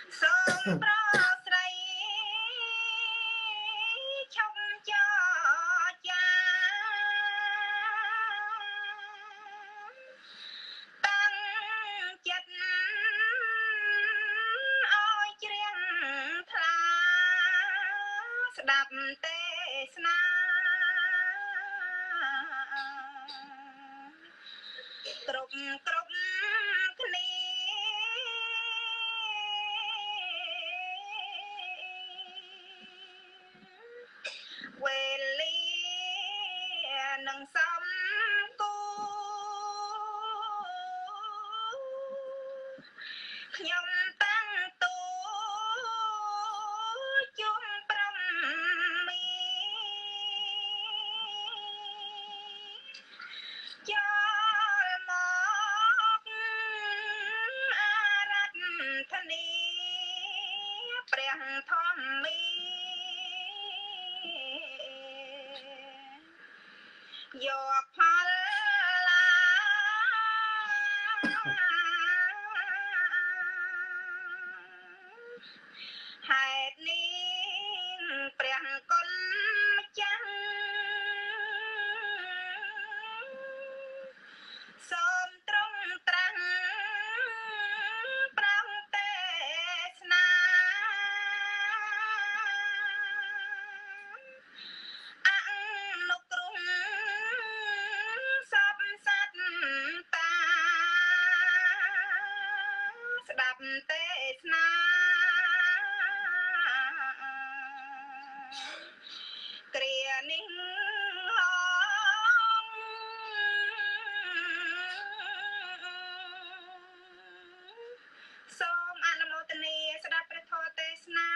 សូមប្រស្រីឈប់ចរចាតាំងចិត្តឲ្យជ្រៀងថ្លាស្ដាប់ទេសនាគ្រប់គ្នាវេលានឹងសំគូខ្ញុំតាំងតួជុំប្រំមីចូលមកអារដ្ឋធានីព្រះធម្មីយកផលឡាហេតុនេះព្រះគុណម្ចាស់សូមទ្រង់ត្រាស់ប្រងទេសនាអនុគ្រោះសពសត្វតាស្ដាប់ទេសនាគ្រានេះសូមអនុមោទនាស្ដាប់ព្រះធម៌ទេសនា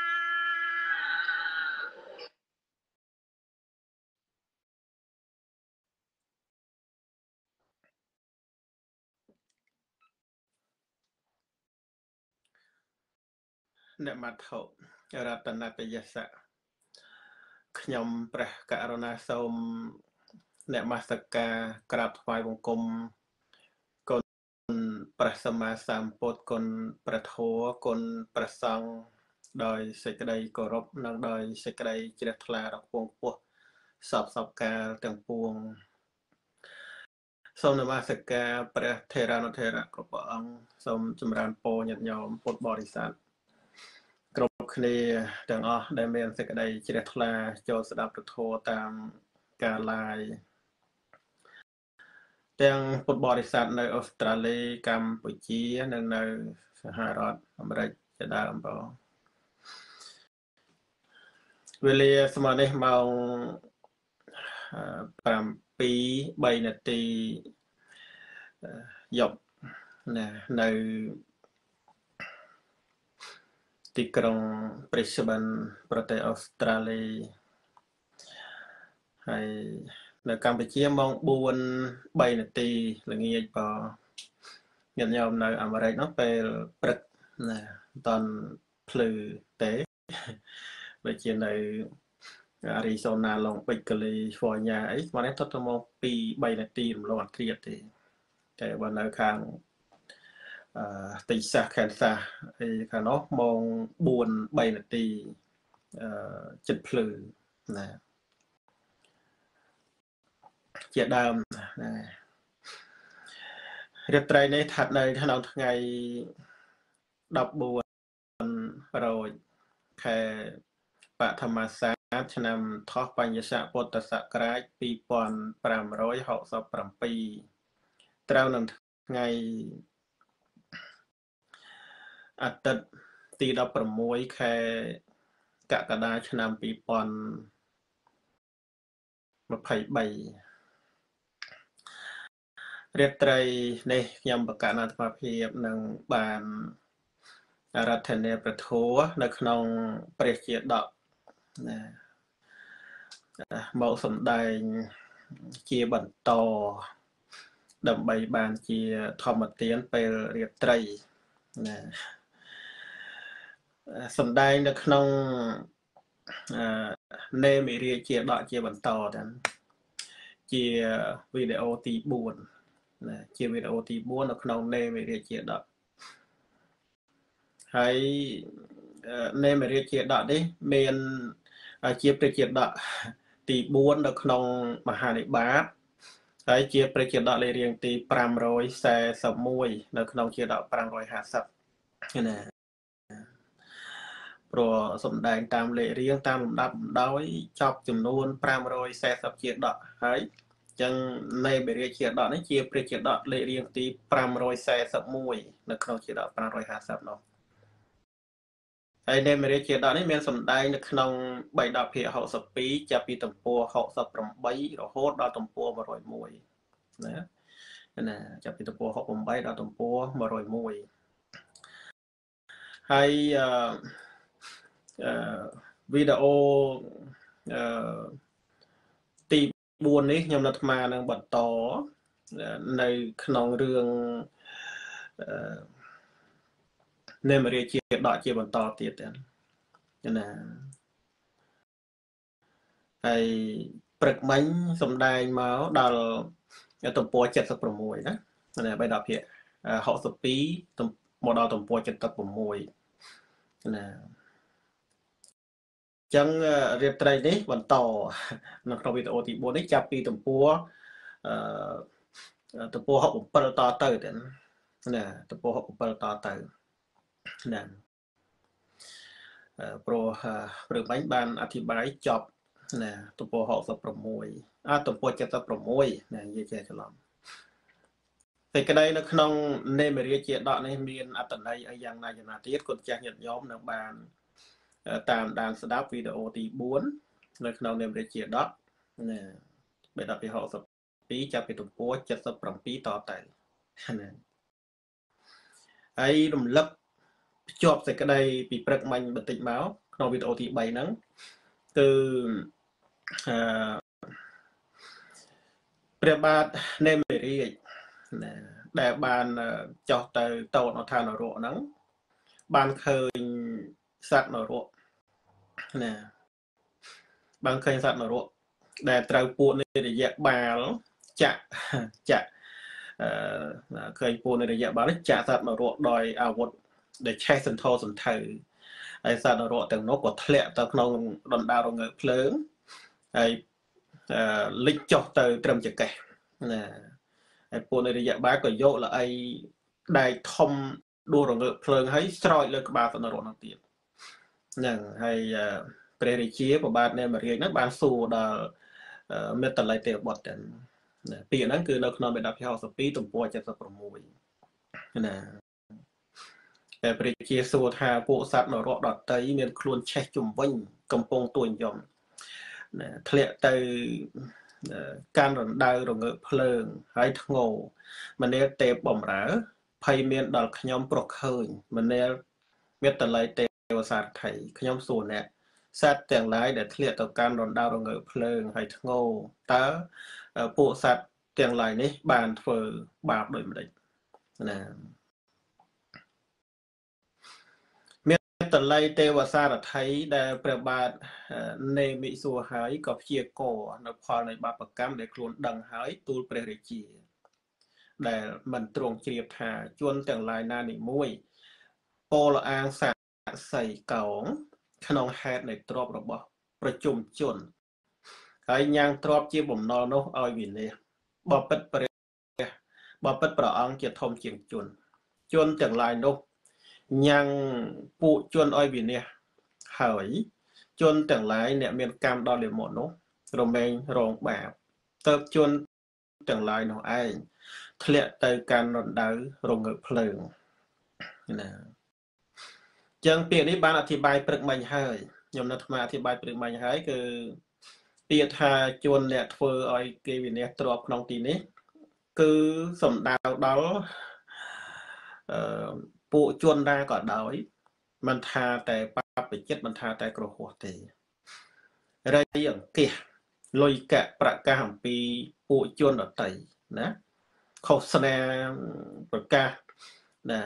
អ្នកមត្ថុរតនតយសៈខ្ញុំព្រះករុណាសូមអ្នកមស្ការក្រាបថ្វាយបង្គំគុណព្រះសម្មាសម្ពុទ្ធគុណព្រះធម៌គុណព្រះសង្ឃដោយសេចក្តីគោរពនិងដោយសេចក្តីជ្រះថ្លាដល់ពងពោះសពកាលទាំងពួងសូមនមស្ការព្រះថេរានុថេរៈគ្រប់ព្រះអង្គសូមចម្រើនពរញាតិញោមពុទ្ធបរិស័ទគ្រប់គ្នាទាំងអស់ដែលមានសេចក្តីជ្រះថ្លាចូលស្ដាប់ពធតាមការ live ទាំងពុទ្ធបរិស័ទនៅអូស្ត្រាលីកម្ពុជានិងនៅសហរដ្ឋអាមេរិកជាដើមបងវេលាស្មើនេះម៉ោង7:03នាទីយប់ណានៅទីក្រុង Brisbane ប្រទេសអូស្ត្រាលីហើយនៅកម្ពុជាម៉ោង4:03នាទីល្ងាចបងញាតិញោមនៅអាមេរិកនោះពេលព្រឹកណាមិនតាន់ភ្លឺទេដូចជានៅអារីសូណាឡុងប៊ិចកាលីហ្វ័រញ៉ាអីស្មើនេះទៅម៉ោង2-3នាទីរំលងអត្រាទេតែបើនៅខាងតិចសាសខេនសាសអីខាងនោះម៉ោង4:03នាទីចិត្តភ្លឺណាជាដើមណារាត្រីនេះស្ថិតនៅក្នុងថ្ងៃ14រោចខែបឋមសាទឆ្នាំថោះបញ្ញស័កពុទ្ធសករាជ2567ត្រូវនឹងថ្ងៃអាទិត្យទី16ខែកក្កដាឆ្នាំ2023រាត្រីនេះខ្ញុំបកណ្ណាអាត្មាភាពនឹងបានអារាធនាព្រះធម៌នៅក្នុងព្រះជាដកណាមកសម្ដែងជាបន្តដើម្បីបានជាធម្មទានពេលរាត្រីណាសម្ដែងនៅក្នុងនេមិរាជាដកជាបន្តទៅជាវីដេអូទី4ណាជាវីដេអូទី4នៅក្នុងនេមិរាជាដកហើយនៃមរាជាដកនេះមានជាព្រះជាដកទី4នៅក្នុងមហានិបាតហើយជាព្រះជាដកលេខរៀងទី541នៅក្នុងជាដក550ណាព្រោះសំដែងតាមលេខរៀងតាមលំដាប់ដោយចប់ចំនួន540ជាដកហើយចឹងនៃមរាជាដកនេះជាព្រះជាដកលេខរៀងទី541នៅក្នុងជាដក550នោះហើយនៃមរាជាដកនេះមានសំដែងនៅក្នុងបៃដកភាគ62ចាប់ពីទំព័រ68រហូតដល់ទំព័រ101ណាចាប់ពីទំព័រ68ដល់ទំព័រ101ហើយវីដេអូទី4នេះខ្ញុំនៅអាត្មានឹងបន្តនៅក្នុងរឿងនៃមរាជាដកជាបន្តទៀតណាហើយព្រឹកមិញសំដែងមកដល់ទំព័រ76ណាបៃដកភាគ62មកដល់ទំព័រ76ណាចឹងរាត្រីនេះបន្តនៅក្នុងវីដេអូទី4នេះចាប់ពីទំព័រ67តទៅទៀតណាទំព័រ67តទៅណាព្រោះព្រឹកមិញបានអធិប្បាយចប់ណាទំព័រ66ទំព័រ76ណានិយាយចេះច្រឡំតែក្តីនៅក្នុងនេមរាជាដកនេះមានអត្តន័យអីយ៉ាងណាទៀតគុណចាស់ញាតិញោមនឹងបានតាមដានស្ដាប់វីដេអូទី4នៅក្នុងនេមរាជាដកណាបេដកពី62ចាប់ពីទំព័រ77តទៅណាហើយរំលឹកភ្ជាប់សេចក្តីពីព្រឹកមិញបន្តិចមកក្នុងវីដេអូទី3ហ្នឹងគឺព្រះបាទនេមិរាជណាដែលបានចោះទៅតោនៅឋាននរកហ្នឹងបានឃើញសត្វនរកណាបានឃើញសត្វនរកដែលត្រូវពួកនៃរយៈបាលចាក់ឃើញពួកនៃរយៈបាលចាក់សត្វនរកដោយអាវុធដែលឆេះសន្ធោសន្ធៅហើយសត្វនរកទាំងនោះក៏ធ្លាក់ទៅក្នុងដណ្ដារងើកភ្លើងហើយលិចចុះទៅត្រឹមចង្កេះណាហើយពួកនៃរយៈបាលក៏យកល្អីដែកធំដួលរងើកភ្លើងហើយស្រោចលើក្បាលសត្វនរកនោះទៀតហ្នឹងហើយព្រះរាជាប្របាទនេមរាជហ្នឹងបានសួរដល់មេត្តល័យទេវបុត្រទាំងពាក្យហ្នឹងគឺនៅក្នុងបេដកភាគ62ទំព័រ76ណាតែព្រះរាជាសួរថាពួកសត្វនរកដតីមានខ្លួនឆេះជំវិញកំពុងទួញយំណាធ្លាក់ទៅកាន់រណ្ដៅរងើកភ្លើងហើយធ្ងោមនាលទេពបំរើភ័យមានដល់ខ្ញុំប្រុសឃើញមនាលមេត្តល័យទេវសារថៃខ្ញុំសួរអ្នកសត្វទាំងឡាយដែលធ្លាក់ទៅកាន់រណ្ដៅរងើកភ្លើងហើយធ្ងោតើពួកសត្វទាំងឡាយនេះបានធ្វើបាបដូចម្ដេចណាតល័យទេវសារថៃដែលព្រះបាទនេមិសួរហើយក៏ព្យាករនៅផលនៃបាបកម្មដែលខ្លួនដឹងហើយទូលព្រះរាជាដែលមិនទ្រង់ជ្រាបថាជនទាំងឡាយណានីមួយពលអាងសាស័យកោងក្នុងហេតុនៃទ្រព្យរបស់ប្រជុំជនហើយញ៉ាំងទ្រព្យជាបំណុលនោះឲ្យវិនាសបបិទ្ធព្រះអង្គជាធំជាងជនទាំងឡាយនោះញ៉ាំងពួកជនឲ្យវិនាសហើយជនទាំងឡាយអ្នកមានកម្មដល់លាមកនោះរមែងរងបាបទៅជនទាំងឡាយនោះឯងធ្លាក់ទៅកាន់រណ្ដៅរងើកភ្លើងណាចឹងពាក្យនេះបានអធិប្បាយព្រឹកមិញហើយខ្ញុំនៅថ្មអធិប្បាយព្រឹកមិញហើយគឺពាក្យថាជនអ្នកធ្វើឲ្យគេវិនាសទ្រព្យក្នុងទីនេះគឺសំដៅដល់ពួកជនណាក៏ដោយមិនថាតែបព្វជិតមិនថាតែក្រហោះទេរៃអង្គាសលុយកៈប្រកាសអំពីពួកជនដតីណាឃោសនាប្រកាសណា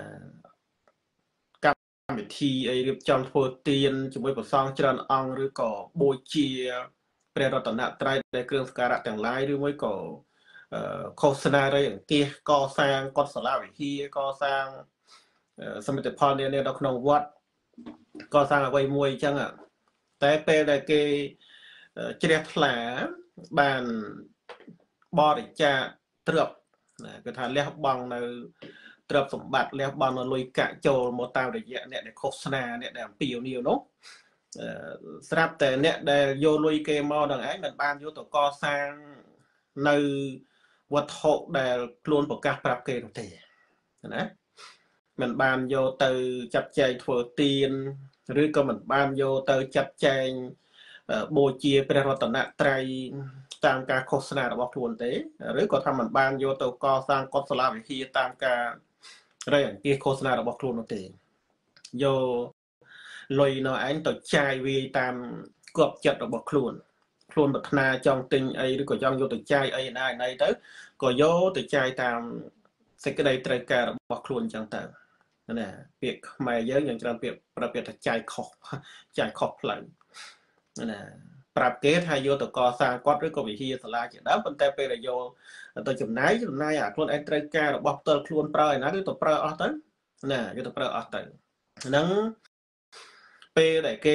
កម្មវិធីអីរៀបចំធ្វើទានជាមួយព្រះសង្ឃច្រើនអង្គឬក៏បូជាព្រះរតនត្រ័យដែលគ្រឿងសក្ការៈទាំងឡាយឬមួយក៏ឃោសនារៃអង្គាសកសាងកុដិសាលាវិហារកសាងสมิติพรเนี่ยเราขนมวัดก็สร้างเอาไว้มวยจังอ่ะแต่เป็นอะไรเกเจียถลาบานบริจาตรบก็ทานเลี้ยบังในตรบสมบัติเลี้ยบังในลุยกะโจโมตามระยะเนี่ยในโฆษณาเนี่ยในปีนิวเนาะสำหรับแต่เนี่ยได้โยลุยเกมมอดังไอ้เหมือนบ้านโยตัวก่อสร้างในวัดหกได้กลุ่นประกาศปรับเกณฑ์เตะนะเหมือนบ้านโยตือจับใจถั่วตีนหรือก็เหมือนบ้านโยตือจับใจโบเจียเป็นรัตนตรัยตามการโฆษณาระบบทวนเตหรือก็ทำเหมือนบ้านโยตัวก่อสร้างกฎสลาวิธีตามการอะไรอย่างที่โฆษณาระบบทวนเตโยลอยน้อยอันต่อใจวีตามกบจัดระบบครูนบัตนาจองติงไอหรือก็จองโยต่อใจไอในเตก็โยต่อใจตามสิ่งใดตรการระบบครูนจังเตนั่นแหละเปียกมาเยอะอย่างจะเปียกประเปียกใจขอบหลังนั่นแหละปรับเกทายโยต่อก่อสร้างกอดหรือก็วิธีสลายจากนั้นเป็นแต่เป็นโยตัวจุดไหนอ่ะครูนไอตรการระบบตัวครูนเปล่านะหรือตัวเปล่าอ๋อตั้งน่ะโยตัวเปล่าอ๋อตั้งนั้นเป็นแต่เก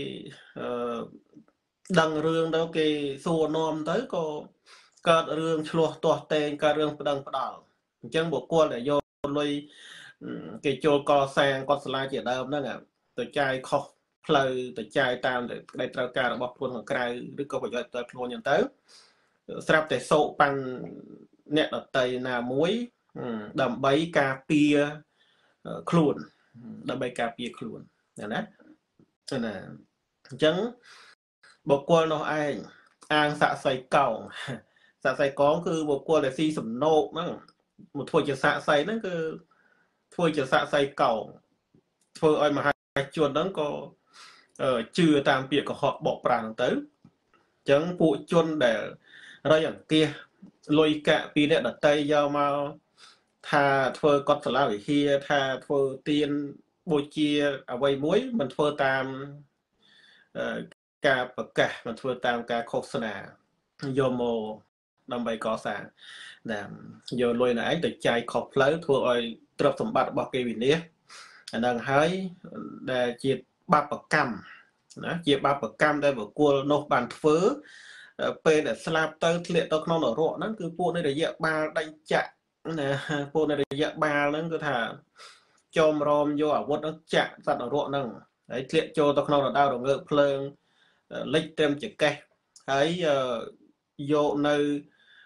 ดังเรื่องแล้วเกส่วนนอมtớiก็เรื่องชลวตัวเตงก็เรื่องประดังประดาจังบวกกวนเลยโยเลยเกโจกอแซงกอสลาเจียเดิมนั่นแหละตัวใจขอบเพลยตัวใจตามในตราการระบบพลของใครหรือก็ประโยชน์ตัวพลอย่างtớiสำหรับแต่โซปังเนี่ยตัดไตนามุ้ยดำใบกาเปียคลุนดำใบกาเปียคลุนนะนะจังบกวนเราอ่างสะใส่เก่าสะใส่ก้องคือบกวนเลยซีสมโนกนั่งmột thôiจะสะใส่นั่นคือthôiจะสะใส่เก่าthôi ai mà hai chuột đó có chưa tam biệt của họ bỏ prang tới chẳng phụ chuột để raอย่างkia lôi cả pi để đặt tay giao mau thà thôi có thể là kia thà thôi tiền bôi chia ở vay muối mình thôi tamการประกาศมันทั่วตามการโฆษณาโยโมนำไปก่อสร้างนะโยลอยไหนแต่ใจขอบเพลทั่วไอ้ตรวจสมบัติบอกเกวินนี้ดังให้ได้จีบบาปกรรมนะจีบบาปกรรมได้บอกกลัวนกบานเฟื้อเป็นแต่สลับเตอร์เลี้ยตัวน้องหล่อรั่วนั่นคือพวกในระยะบาดังจะนะพวกในระยะบานั่นก็ถ่าจมรอมโยอาวุธนั่งจะสัตว์หล่อรั่วนั่งไอ้เลี้ยโจตัวน้องหล่อดาวหล่อเงือกเพลิงlịch tem chỉ kê hãy vô nơi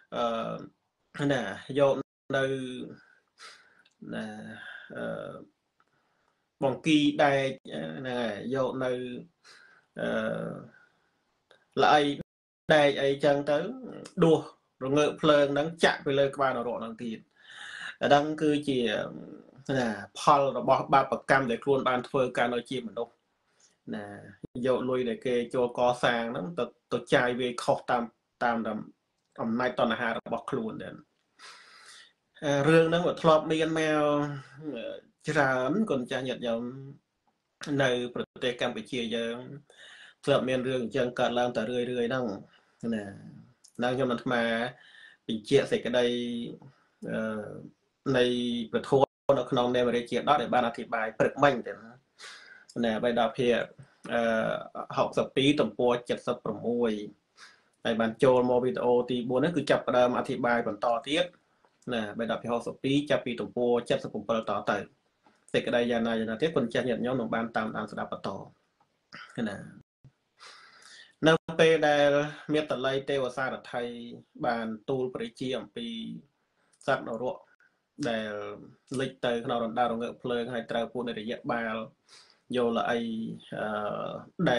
nè vô nơi nè bằng kỳ đây nè vô nơi lại đây ấy chân tới đua rồi ngựa phơn đang chạm về lời qua nó đang tiền đang cứ chỉ nè Paul rồi ba bậc cam để luôn ban phơi ca nói chuyện mình đâu nè dụ lui để kê cho có sang nó tự chạy về khó tam đầm nay toàn là hà bọc luôn đến riêng nó một thọp miên mèo chán còn cha nhật giống nơiประเทศ Campuchia giờ thọp miên riêng chân cả lang tờ rươi năng nè đang cho mình mà bị chia sẻ cái đây nàyประท้วงnó không nên mà để chia đó để banอธิบายปรึกมั่นnè bài đọc hiện học tập tí tầm po chặt sậpประมวยในบรรโจโมวิดีโอตีบัวนั่นคือจับประเดิมอธิบายบรรต่อเทียบนะไปดับที่ห้องสปีจับปีตุ่มโปจับสกุลเปิดต่อเติมเสกได้ยานาเทียบคนจะเห็นย้อนหนุ่มบ้านตามสดับต่อนะนั่งไปได้เมียตะไลเตวซาไทยบานตูปริจีมปีสัตว์นรกได้ลิเตอร์ขนาดดาวเงือกเพลิงให้ตราปูในระยะบาลโยละไอได้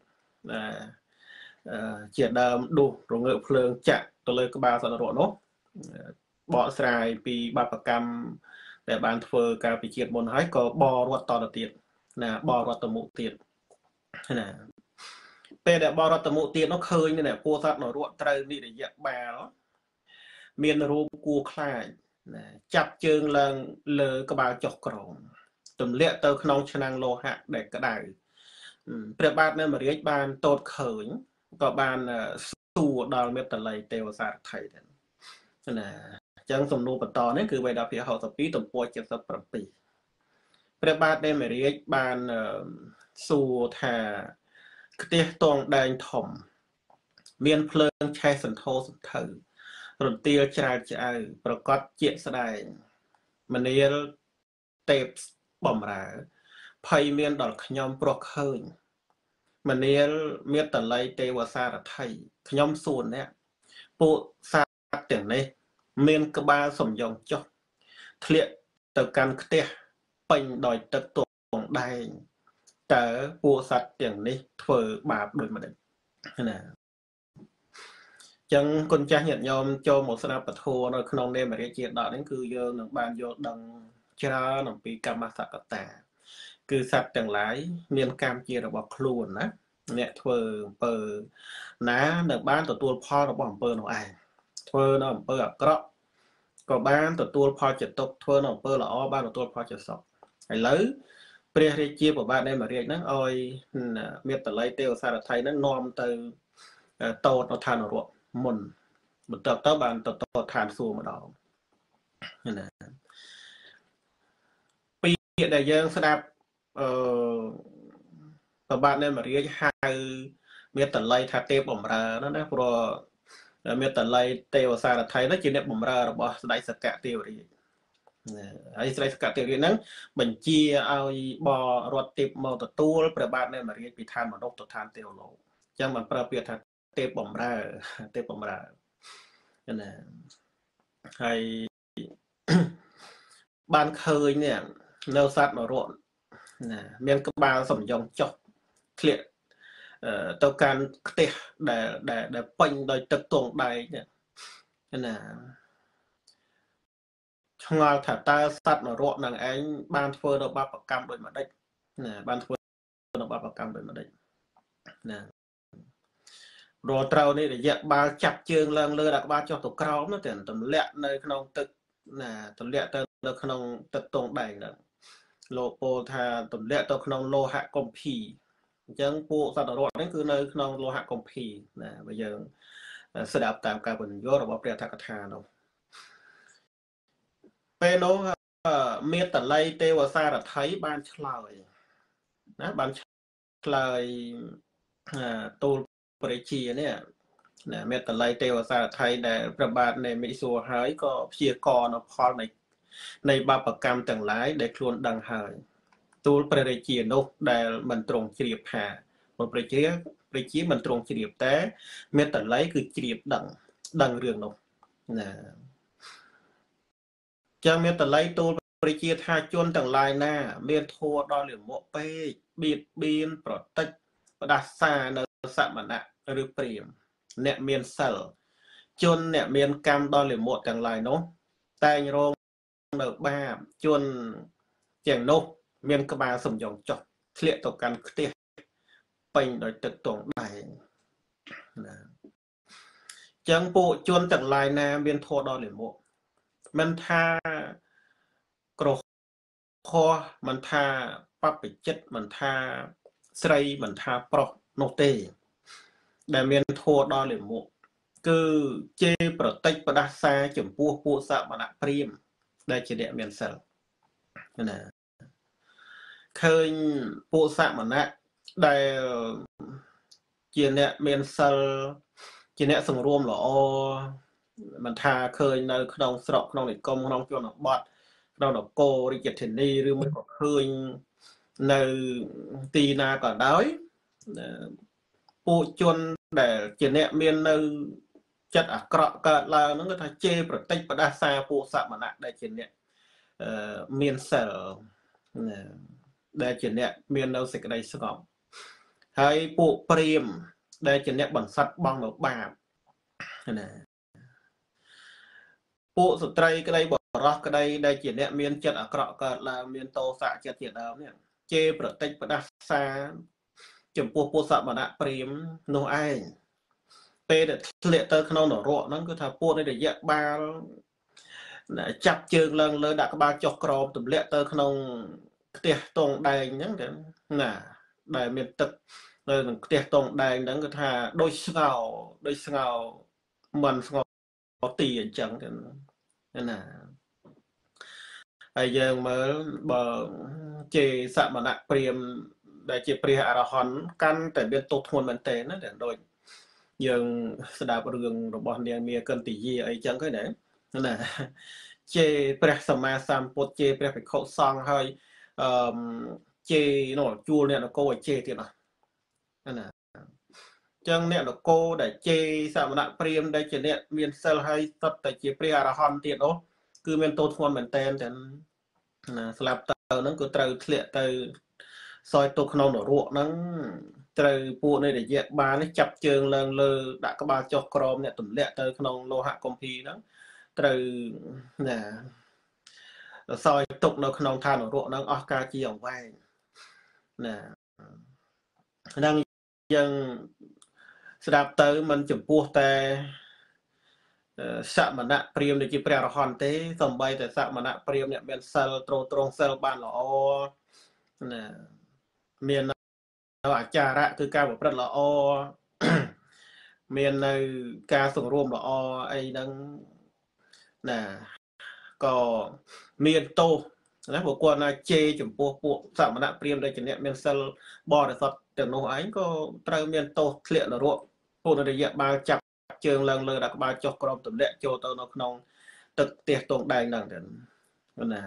เจียดดูโรงเงือกเพลิงจะตัวเลยก็บาสันโรโนบ่อสายปีบาปกรรมแต่บานเฟอร์การไปเจียดบนให้ก็บ่อรถต่อเตียนนะบ่อรถตมุเตียนนะเป็นแต่บ่อรถตมุเตียนnóเคยนี่แหละพวกสัตว์นรกไตรนี่ระยะบาลเมียนรูปกูคลายจับเชิงเลิงเลยกบาจกกรองตุ่มเลี้ยเตอขนองชนังโลหะเด็กกระไดเปรียบบาทเนี่ยมาเรียกบานโตดเขินก็บานสู้ดอลเมตไลเตวซาไทยนะจังสมนูปตอนี่คือใบดาพิหาสปีตุ่มปวยเจ็ดสับปีព្រះបាទនៃមេរាជបានសួរថាផ្ទះតងដែងធំមានភ្លើងឆេះសន្ធោសន្ធៅរន្ទាលច្រាលឆ្អៅប្រកាសជាស្ដែងមនាលទេពបំរើភ័យមានដល់ខ្ញុំព្រោះឃើញមនាលមេត្តល័យទេវសារថីខ្ញុំសួរអ្នកពួកសត្វទាំងនេះមានក្បាលសំយ៉ងចុះធ្លាក់ទៅកាន់ផ្ទះពេញដោយទឹកទងដែងតើពួកសត្វទាំងនេះធ្វើបាបដូចម្ដេចណាចឹងគុណចាស់ញាតិញោមចូលមកស្ដាប់ពធនៅក្នុងនេមរាជាដកនេះគឺយើងនឹងបានយល់ដឹងច្រើនអំពីកម្មសកតាគឺសត្វទាំងឡាយមានកម្មជារបស់ខ្លួនណាអ្នកធ្វើអំពើណានៅបានទទួលផលរបស់អំពើនោះឯងធ្វើនៅអំពើអាក្រក់ក៏បានទទួលផលជាទុក្ខធ្វើនៅអំពើល្អបានទទួលផលជាសុខឥឡូវព្រះរាជាប្របាទនៃមរាជហ្នឹងឲ្យមេត្តល័យទេវសារថៃហ្នឹងនាំទៅតោតនៅឋាននរកមុនបន្ទាប់ទៅបានទៅតោតឋានសួគ៌ម្ដងណាពាក្យដែលយើងស្ដាប់ប្របាទនៃមរាជហៅមេត្តល័យថាទេពបំរើណាព្រោះមេត្តល័យទេវសារថៃនោះជាអ្នកបំរើរបស់ស្ដេចសកៈទេវរាជហើយស្ដេចសកៈទេវរាជហ្នឹងបញ្ជាឲ្យបររត់ទេពមកទទួលព្រះបាទនៃមរាជពីឋានមនុស្សទៅឋានទេវលោកអញ្ចឹងបានប្រើពាក្យថាទេពបំរើទេពបំរើណាហើយបានឃើញនេះនៅសត្វនរកណាមានក្បាលសំយ៉ងចុះធ្លាក់ទៅកាន់ផ្ទះដែលពេញដោយទឹកទងដែងណាឆ្ងល់ថាតើសត្វនរកនឹងឯងបានធ្វើនៅបាបកម្មដូចម្ដេចណាបានធ្វើនៅបាបកម្មដូចម្ដេចណារត់ត្រូវនេះរយៈបាល់ចាប់ជើងឡើងលើដាក់ក្បាលចុះទៅក្រោមទៅទម្លាក់នៅក្នុងទឹកណាទម្លាក់ទៅនៅក្នុងទឹកទងដែងហ្នឹងលោកពោលថាទម្លាក់ទៅក្នុងលោហៈកុម្ភីអញ្ចឹងពួកសត្វនរកនេះគឺនៅក្នុងលោហៈកុម្ភីណាបើយើងស្ដាប់តាមការបញ្យល់របស់ព្រះអដ្ឋកថានោះពេលនោះមេត្តល័យទេវសារថៃបានឆ្លើយណាបានឆ្លើយទូលព្រះជានេះណាមេត្តល័យទេវសារថៃដែលព្រះបាទនៃមិសួរហើយក៏ព្យាករនៅផលនៃបាបកម្មទាំងឡាយដែលខ្លួនដឹងហើយទូលព្រះរាជានោះដែលមិនទ្រង់ជ្រាបថាព្រះជាមិនទ្រង់ជ្រាបតែមេត្តល័យគឺជ្រាបដឹងរឿងនោះណាចឹងមេត្តល័យទូលព្រះជាថាជនទាំងឡាយណាមានធัวដល់លាមកពេកបៀតបៀនប្រតិចផ្ដាសានៅសមណៈឬព្រាហ្មណ៍អ្នកមានសិលជនអ្នកមានកម្មដល់លាមកទាំងឡាយនោះតែងរងនៅបាបជនទាំងនោះមានក្បាលសំយ៉ងចុះធ្លាក់ទៅកាន់ផ្ទះពេញដោយទឹកទងដែងណាចឹងពួកជនទាំងឡាយណាមានធម៌ដល់លាមកមិនថាក្រខោះមិនថាបព្វជិតមិនថាស្រីមិនថាប្រុសនោះទេដែលមានធម៌ដល់លាមកគឺជេរប្រតិចផ្ដាសាចំពោះពួកសមណៈព្រាហ្មណ៍ដែលជាអ្នកមានសិលណាឃើញពួកសមណៈដែលជាអ្នកមានសិលជាអ្នកសង្រួមល្អមិនថាឃើញនៅក្នុងស្រុកក្នុងនិគមក្នុងជនបទក្នុងនគររាជធានីឬមួយក៏ឃើញនៅទីណាក៏ដោយពួកជនដែលជាអ្នកមាននៅចិត្តអាក្រក់កើតឡើងហ្នឹងគឺថាជេរប្រតិចផ្ដាសាពួកសមណៈដែលជាអ្នកមានសិលដែលជាអ្នកមាននៅសេចក្តីស្ងប់ហើយពួកព្រាហ្មណ៍ដែលជាអ្នកបន្សិតបង់នៅបាបណាពួកស្ត្រីក្តីបរោះក្តីដែលជាអ្នកមានចិត្តអាក្រក់កើតឡើងមានទោសៈចិត្តជាដើមនេះជេរប្រតិចផ្ដាសាចំពោះពួកសមណៈព្រាហ្មណ៍នោះឯងពេលដែលធ្លាក់ទៅក្នុងនរកហ្នឹងគឺថាពួកនៃរយៈបាល់ចាប់ជើងឡើងលើដាក់ក្បាលចុះក្រោមទម្លាក់ទៅក្នុងផ្ទះតងដែងហ្នឹងណាដែលមានទឹកនៅក្នុងផ្ទះតងដែងហ្នឹងគឺថាដូចស្ងោមិនស្ងោទីអញ្ចឹងទៅណាហើយយើងមើលបើជេសមណៈព្រាមដែលជាព្រះអរហន្តកាន់តែមានទោសធ្ងន់មែនទែនណាតែដូចយើងស្ដាប់រឿងរបស់នាងមាកិន្ទយាអីចឹងហ្នឹងណាជេព្រះសម្មាសម្ពុទ្ធជេព្រះភិក្ខុសង្ឃហើយអឺជេនោះជួលអ្នកនគរឲ្យជេទៀតណាចឹងអ្នកនគរដែលជេសមណៈព្រាមដែលជាអ្នកមានសិលហើយសត្វតែជាព្រះអរហន្តទៀតនោះគឺមានទោសធ្ងន់មែនទែនតែណាស្លាប់ទៅហ្នឹងគឺត្រូវធ្លាក់ទៅសោយទុកក្នុងនរកហ្នឹងត្រូវពួកនៃរយៈបាននេះចាប់ជើងឡើងលើដាក់ក្បាលចុះក្រោមអ្នកទម្លាក់ទៅក្នុងលោហៈគម្ភីហ្នឹងត្រូវណាសោយទុកនៅក្នុងឋាននរកហ្នឹងអស់កាលជាអង្វែងណាហ្នឹងយើងស្ដាប់ទៅមិនចំពោះតែសមណៈព្រាមដែលជាព្រះអរហន្តទេសំបីតែសមណៈព្រាមអ្នកមានសិលត្រង់សិលបានល្អណាមាននៅអាចារៈគឺការប្រព្រឹត្តល្អមាននៅការសង្រួមល្អអីហ្នឹងណាក៏មានទោសណាព្រោះគាត់ណាជេរចំពោះពួកសមណៈព្រាមដែលជាអ្នកមានសិលបរិសុទ្ធទាំងនោះឯងក៏ត្រូវមានទោសធ្លាក់នរកពួកនរយៈបាលចាប់ជើងឡើងលើដាក់ក្បាលចុះក្រោមទម្លាក់ចូលទៅនៅក្នុងទឹកផ្ទះទងដែងហ្នឹងទៅណា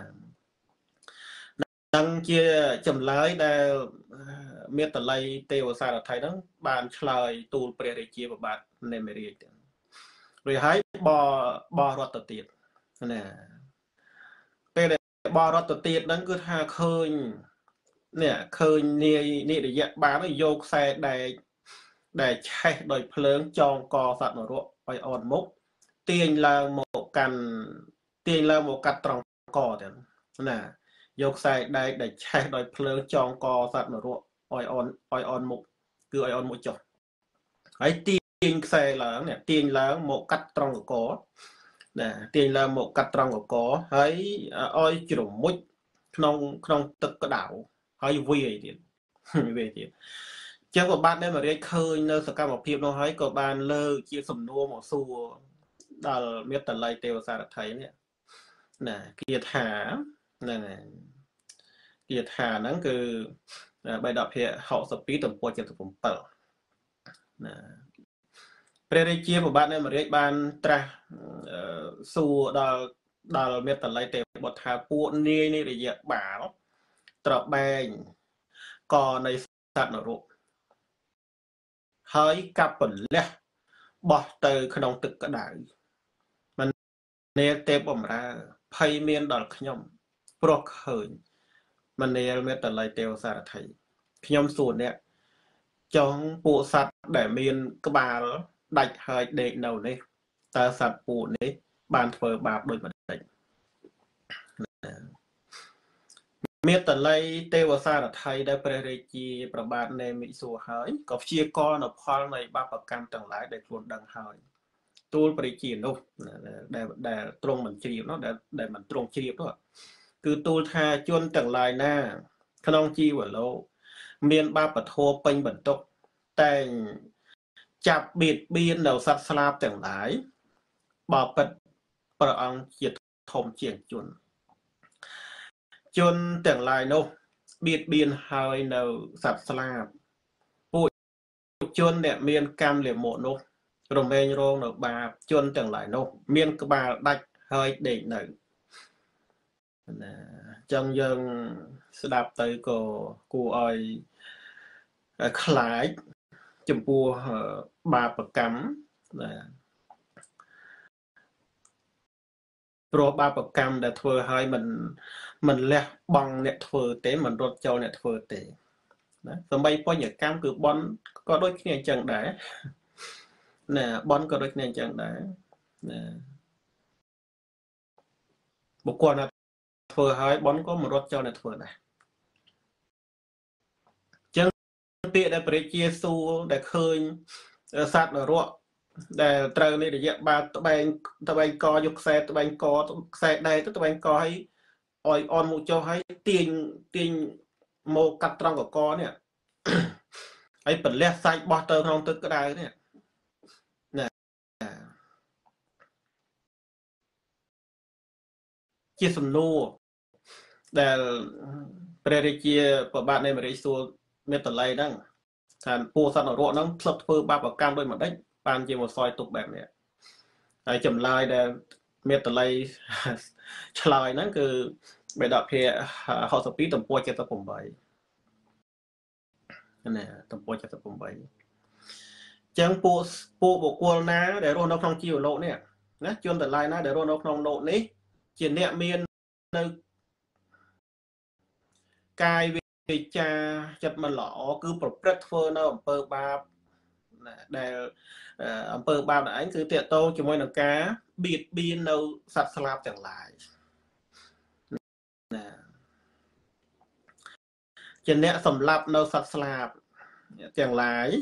ហ្នឹងជាចម្លើយដែលមេត្តល័យទេវសារថៃហ្នឹងបានឆ្លើយទូលព្រះរាជាប្របាទនេមិរាជទៅរួចហើយបរត់ទៅទៀតណាពេលដែលបរត់ទៅទៀតហ្នឹងគឺថាឃើញនេះឃើញនាយរយៈបានយកខ្សែដែកដែលឆេះដោយភ្លើងចងកសត្វនរកឲ្យអត់មុខទាញឡើងមកកាត់ត្រង់កទៅណាយកខ្សែដែកដែលឆេះដោយភ្លើងចងកសត្វនរកឲ្យអន់មុខគឺឲ្យអន់មុខចុះហើយទាញខ្សែឡើងនេះទាញឡើងមកកាត់ត្រង់កណាទាញឡើងមកកាត់ត្រង់កហើយឲ្យជ្រមុជក្នុងទឹកក្តៅហើយវាយទៀតចឹងក៏បានដែលមករាជឃើញនៅសកម្មភាពនោះហើយក៏បានលើកជាសំណួរមកសួរដល់មេត្តល័យទេវសារថៃនេះណាគាថាហ្នឹងហើយគាថាហ្នឹងគឺបៃដកភៈ62ទំព័រ77ណាព្រះរាជាប្របាទនៃមរាជបានត្រាស់សួរដល់មេត្តល័យទេវបុត្រថាពួកនាយនៃរយៈបាលត្របែងកនៃសត្វនរកហើយកាប់ពលះបោះទៅក្នុងទឹកក្តៅមិននាលទេពបំរើភ័យមានដល់ខ្ញុំព្រោះឃើញមនាលមេត្តល័យទេវសារថៃខ្ញុំសួរអ្នកចង់ពួកសត្វដែលមានក្បាលដាច់ហើយដេកនៅនេះតើសត្វពួកនេះបានធ្វើបាបដូចម្តេចមេត្តល័យទេវសារថៃដែលព្រះរាជាប្របាទនេមិសួរហើយក៏ព្យាករនៅផលនៃបាបកម្មទាំងឡាយដែលខ្លួនដឹងហើយទូលព្រះរាជានោះដែលទ្រង់មិនជ្រាបនោះដែលមិនទ្រង់ជ្រាបនោះគឺទូលថាជនទាំងឡាយណាក្នុងជីវលោកមានបាបធម៌ពេញបន្ទុកតែងចាប់បៀតបៀននៅសត្វស្លាបទាំងឡាយបបិទ្ធព្រះអង្គជាធំជាងជនទាំងឡាយនោះបៀតបៀនហើយនៅសត្វស្លាបពួកជនដែលមានកម្មលាមកនោះរមែងរងនៅបាបជនទាំងឡាយនោះមានក្បាលដាច់ហើយដេកនៅណាចឹងយើងស្ដាប់ទៅក៏គួរឲ្យខ្លាចចំពោះបាបកម្មណាព្រោះបាបកម្មដែលធ្វើឲ្យមិនលះបង់អ្នកធ្វើទេមិនរត់ចូលអ្នកធ្វើទេណាសម្បីបញ្ញកម្មគឺបន់ក៏ដូចគ្នាអញ្ចឹងដែរណាបន់ក៏ដូចគ្នាអញ្ចឹងដែរណាបុគ្គលណាធ្វើឲ្យបន់ក៏មិនរត់ចូលអ្នកធ្វើដែរអញ្ចឹងពាក្យដែលព្រះជាសួរដែលឃើញសត្វនរកដែលត្រូវនេះរយៈបាត្បែងកយកខ្សែត្បែងកខ្សែដែកទៅត្បែងកឲ្យអនមុខចុះឲ្យទាញមកកាត់ត្រង់កនេះហើយប្រលះសាច់បោះទៅក្នុងទឹកក្តៅនេះណាជាសំណួរដែលព្រះរាជាប្របាទនៃអាមេរិកសួរមេតល័យហ្នឹងថាពួកសត្វនរកហ្នឹងធ្លាប់ធ្វើបាបកម្មដោយម្ដេចបានជាមកសោយទុកបែបនេះហើយចម្លើយដែលមេតល័យឆ្លើយហ្នឹងគឺបេដកភា62ទំព័រ78ណាទំព័រ78ចឹងពួកបុគ្គលណាដែលរស់នៅក្នុងជីវលោកនេះណាជនតឡាយណាដែលរស់នៅក្នុងលោកនេះជាអ្នកមាននៅកាយវាចាចិត្តមិនល្អគឺប្រព្រឹត្តធ្វើនៅអំពើបាបដែលអំពើបាបដែលឯងគឺតេតោជាមួយនឹងការបៀតបៀននៅសត្វស្លាបទាំងឡាយណាជាអ្នកសម្លាប់នៅសត្វស្លាបទាំងឡាយ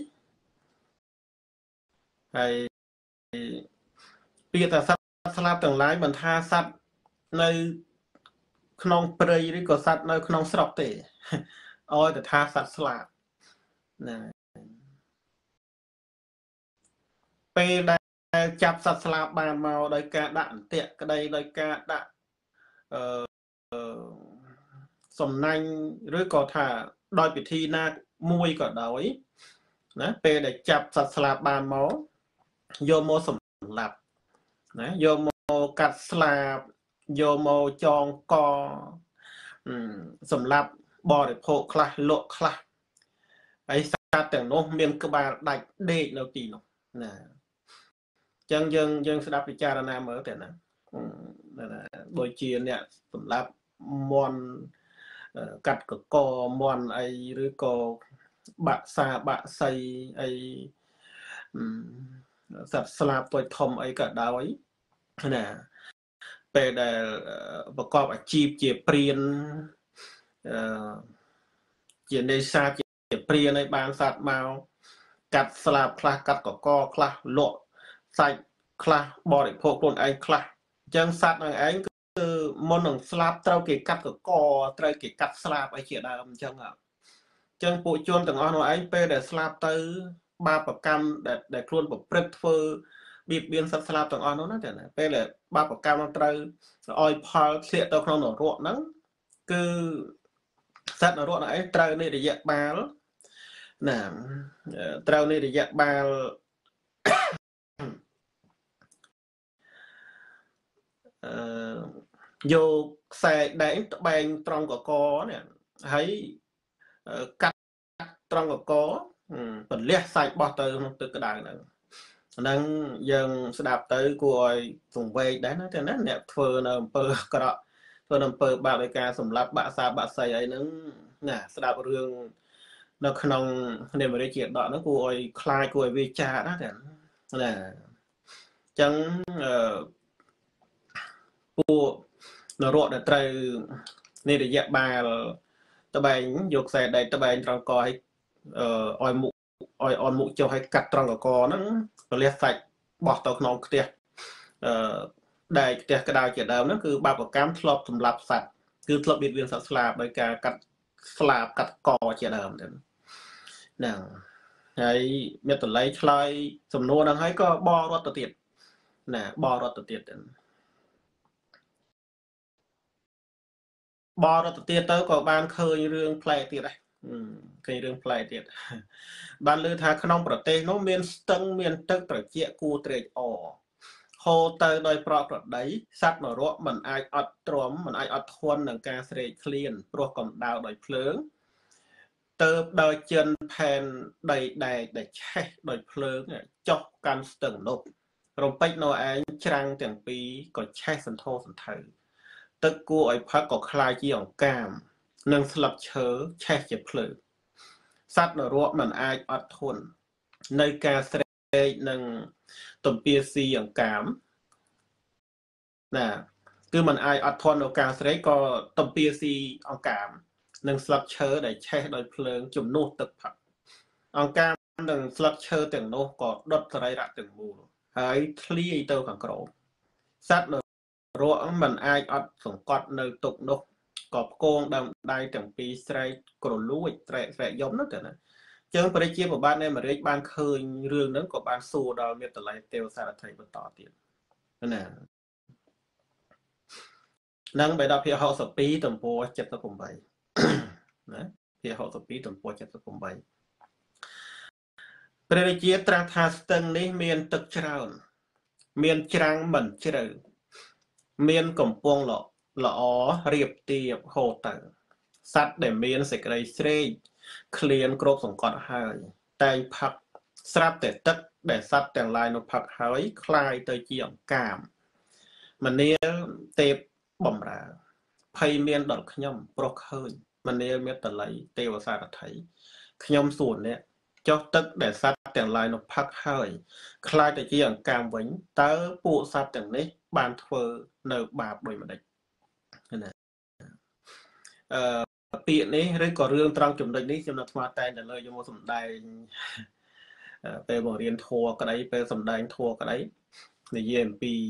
ហើយពាក្យថាសត្វស្លាបទាំងឡាយមិនថាសត្វនៅក្នុងព្រៃឬក៏សត្វនៅក្នុងស្រុកទេឲ្យតែថាសត្វស្លាបណាពេលដែលចាប់សត្វស្លាបបានមកដោយការដាក់អន្ទាក់ក្តីដោយការដាក់សំណាញ់ឬក៏ថាដោយពិធីណាមួយក៏ដោយណាពេលដែលចាប់សត្វស្លាបបានមកយកមកសម្លាប់ណាយកមកកាត់ស្លាបយកមកចងកសម្លាប់បរិភោគខ្លះលក់ខ្លះហើយសត្វទាំងនោះមានក្បាលដាច់ដេកនៅទីនោះណាអញ្ចឹងយើងស្ដាប់ពិចារណាមើលទៅណាដូចជាអ្នកសម្លាប់មន់កាត់កកមន់អីឬក៏បាក់សាបាក់សៃអីសត្វស្លាបតូចធំអីក៏ដោយណាពេលដែលប្រកបអាជីពជាព្រានជានេសាទជាព្រានឲ្យបានសត្វមកកាត់ស្លាបខ្លះកាត់កកខ្លះលក់សាច់ខ្លះបរិភោគខ្លួនឯងខ្លះអញ្ចឹងសត្វនឹងឯងគឺមុននឹងស្លាប់ត្រូវគេកាត់កកត្រូវគេកាត់ស្លាបអីជាដើមអញ្ចឹងពួកជនទាំងអស់នោះឯងពេលដែលស្លាប់ទៅបាបកម្មដែលខ្លួនប្រព្រឹត្តធ្វើបៀតបៀនសត្វស្លាបទាំងអស់នោះណាតែណាពេលដែលបាបកម្មនឹងត្រូវឲ្យផលធ្លាក់ទៅក្នុងនរកហ្នឹងគឺសត្វនរកនោះឯងត្រូវនៃរយៈបាលណាត្រូវនៃរយៈបាលយកខ្សែដែងត្បែងត្រង់កកនេះហើយកាត់ត្រង់កកពន្លះសាច់បោះទៅក្នុងទឹកក្តៅហ្នឹងយើងស្ដាប់ទៅគួរឲ្យសង្វេគដែរណាតែណាអ្នកធ្វើនៅអំពើអាក្រក់ធ្វើនៅអំពើបាបដោយការសម្លាប់បាក់សាបាក់សៃអីហ្នឹងណាស្ដាប់រឿងនៅក្នុងនៃអាមេរិកជាដកហ្នឹងគួរឲ្យខ្លាចគួរឲ្យវាចាណាតែណាអញ្ចឹងពួកនរកដែលត្រូវនៃរយៈបាលត្បែងយកខ្សែដែកត្បែងត្រង់កឲ្យមុខឲ្យអនមុខចុះឲ្យកាត់ត្រង់កកហ្នឹងពលាសសាច់បោះទៅក្នុងខ្ទះដែកខ្ទះក្តៅជាដើមហ្នឹងគឺបាបកម្មធ្លាប់សម្លាប់សត្វគឺធ្លាប់បៀតបៀនសត្វស្លាបដោយការកាត់ស្លាបកាត់កជាដើមហ្នឹងហើយមេតល័យឆ្លើយសំណួរហ្នឹងហើយក៏បរត់ទៅទៀតណាបរត់ទៅទៀតបរត់ទៅទៀតទៅក៏បានឃើញរឿងប្លែកទៀតដែរឃើញរឿងប្លែកទៀតបានលើថាក្នុងប្រទេសនោះមានស្ទឹងមានទឹកត្រជាក់គួរត្រេកអរហូរទៅដោយប្រក្រតីសត្វនរកមិនអាចអត់ទ្រាំមិនអាចអត់ធន់នឹងការស្រេកឃ្លានព្រោះកម្ដៅដោយភ្លើងទៅដល់ចិនផែនដីដែកដែលឆេះដោយភ្លើងចុះកាន់ស្ទឹងនោះរំពេចនៅឯងច្រាំងទាំងពីរក៏ឆេះសន្ធោសន្ធៅទឹកគួរឲ្យផឹកក៏คล้ายជាអង្កាមនិងស្លឹកឈើឆេះជាភ្លើងសត្វនរកមិនអាចអត់ធន់នៅការស្រែកនឹងទំពាស៊ីអង្កាមណាគឺមិនអាចអត់ធន់នៅការស្រែកក៏ទំពាស៊ីអង្កាមនិងស្លឹកឈើដែលឆេះដោយភ្លើងជំនួសទឹកផឹកអង្កាមនិងស្លឹកឈើទាំងនោះក៏ដុតសរីរៈទាំងមូលហើយធ្លាយទៅខាងក្រោមសត្វរកមិនអាចអត់សង្កត់នៅទុកនោះក៏ផ្គងដើមដៃទាំងពីរស្រែកក្រលួចស្រែកយំនោះទៅណាជើងព្រះរាជាប្របាទនៃអាមេរិកបានឃើញរឿងហ្នឹងក៏បានសួរដល់មេតល័យទេវសារថីបន្តទៀតណា nâng bài đọc phía hậu sập pí tầm po chất nó cùng vậy phía hậu sập pí tầm po chất nó cùng vậyព្រះជាត្រាស់ថាស្ទឹងនេះមានទឹកច្រើនមានច្រាំងមិនជ្រៅមានកំពង់ល្អរៀបទៀបហូរទៅសត្វដែលមានសេចក្តីស្រេកឃ្លានគ្រប់សង្កត់ហើយតែងផឹកស្រាប់តែទឹកដែលសត្វទាំងឡាយនោះផឹកហើយคล้ายទៅជាអង្កាមមនាលទេពបំរើភ័យមានដល់ខ្ញុំប្រុសឃើញមនាលមេតល័យទេវសារថីខ្ញុំសួរអ្នកចុះទឹកដែលសត្វទាំងឡាយនោះផឹកហើយคล้ายទៅជាអង្កាមវិញតើពួកសត្វទាំងនេះបានធ្វើនៅបាបដូចម្ដេចណាពាក្យនេះឬក៏រឿងត្រង់ចំណុចនេះខ្ញុំថ្មតែងតែលើយកមកសម្ដែងពេលបង្រៀនធម៌ក្តីពេលសម្ដែងធម៌ក្តីនិយាយអំពី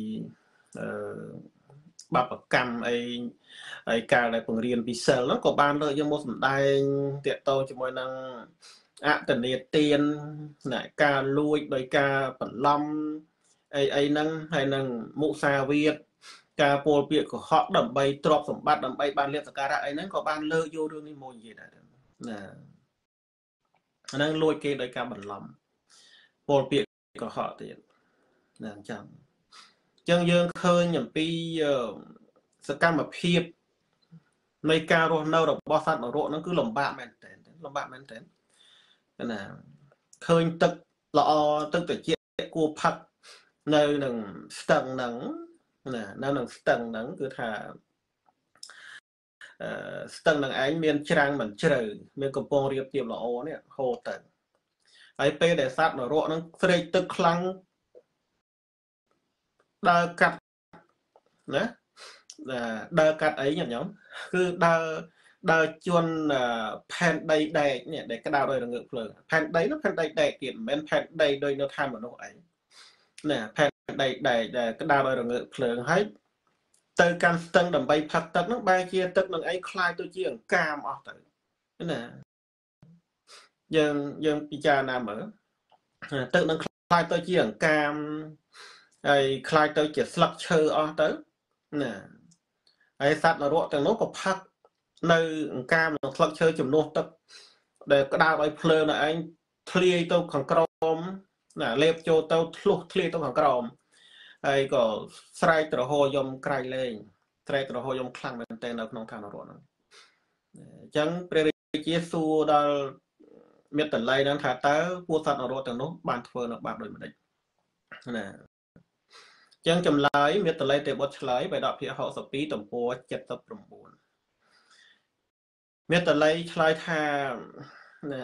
បាបកម្មអីហើយការដែលបង្រៀនពីសិលហ្នឹងក៏បានលើកយកមកសម្ដែងតាក់ទងជាមួយនឹងអតនេទានណាការលួចដោយការបន្លំអីហ្នឹងហើយនឹងមុសាវាទការពោលពាក្យកុហកដើម្បីទ្រព្យសម្បត្តិដើម្បីបានលៀបសក្ការៈអីហ្នឹងក៏បានលើកយករឿងនេះមកនិយាយដែរណាអាហ្នឹងលួចគេដោយការបន្លំពោលពាក្យកុហកទៀតណាអញ្ចឹងយើងឃើញអំពីសកម្មភាពនៃការរស់នៅរបស់សត្វនរកហ្នឹងគឺលំបាកមែនតើណាឃើញទឹកល្អទឹកត្រជាក់គួរផឹកនៅនឹងស្ទឹងហ្នឹងណានៅនឹងស្ទឹងហ្នឹងគឺថាស្ទឹងនឹងឯងមានច្រាំងមិនជ្រៅមានកំពង់រៀបទៀបល្អនេះហូរទៅហើយពេលដែលសត្វនរកហ្នឹងស្រេកទឹកខ្លាំងដើរកាត់ណាដើរកាត់អីញ៉ាំគឺដើរជន់ផែនដីដែកនេះដែលក្តៅដោយរងើកភ្លើងផែនដីនោះផែនដីដែកទៀតមិនមែនផែนដីដោយនៅឋានមនុស្សអីណាផែនដីដែកដែលក្តៅដោយរងើកភ្លើងហើយទៅកាន់ស្ទឹងដើម្បីផឹកទឹកនោះបែរជាទឹកនឹងអីคล้ายទៅជាអង្កាមអស់ទៅណាយើងពិចារណាមើលទឹកនឹងคล้ายទៅជាអង្កាមហើយคล้ายទៅជាស្លឹកឈើអស់ទៅណាហើយសត្វនរកទាំងនោះក៏ផឹកនៅអង្កាមនឹងស្លឹកឈើជំនួសទឹកដែលក្តៅឲ្យភ្លើងនៅឯងធ្លាយទៅខាងក្រោមណាលេបចូលទៅធ្លុះធ្លាយទៅខាងក្រោមហើយក៏ស្រែកត្រហោយំក្រៃលែងស្រែកត្រហោយំខ្លាំងមែនទែននៅក្នុងឋាននរកហ្នឹងអញ្ចឹងព្រះរាជាសួរដល់មេត្តល័យហ្នឹងថាតើពួកសត្វនរកទាំងនោះបានធ្វើនៅបាបដូចម្ដេចណាចឹងចម្លើយមេត្តល័យទេបុត្រឆ្លើយបេដកភាគ62ទំព័រ79មេត្តល័យឆ្លើយថាណា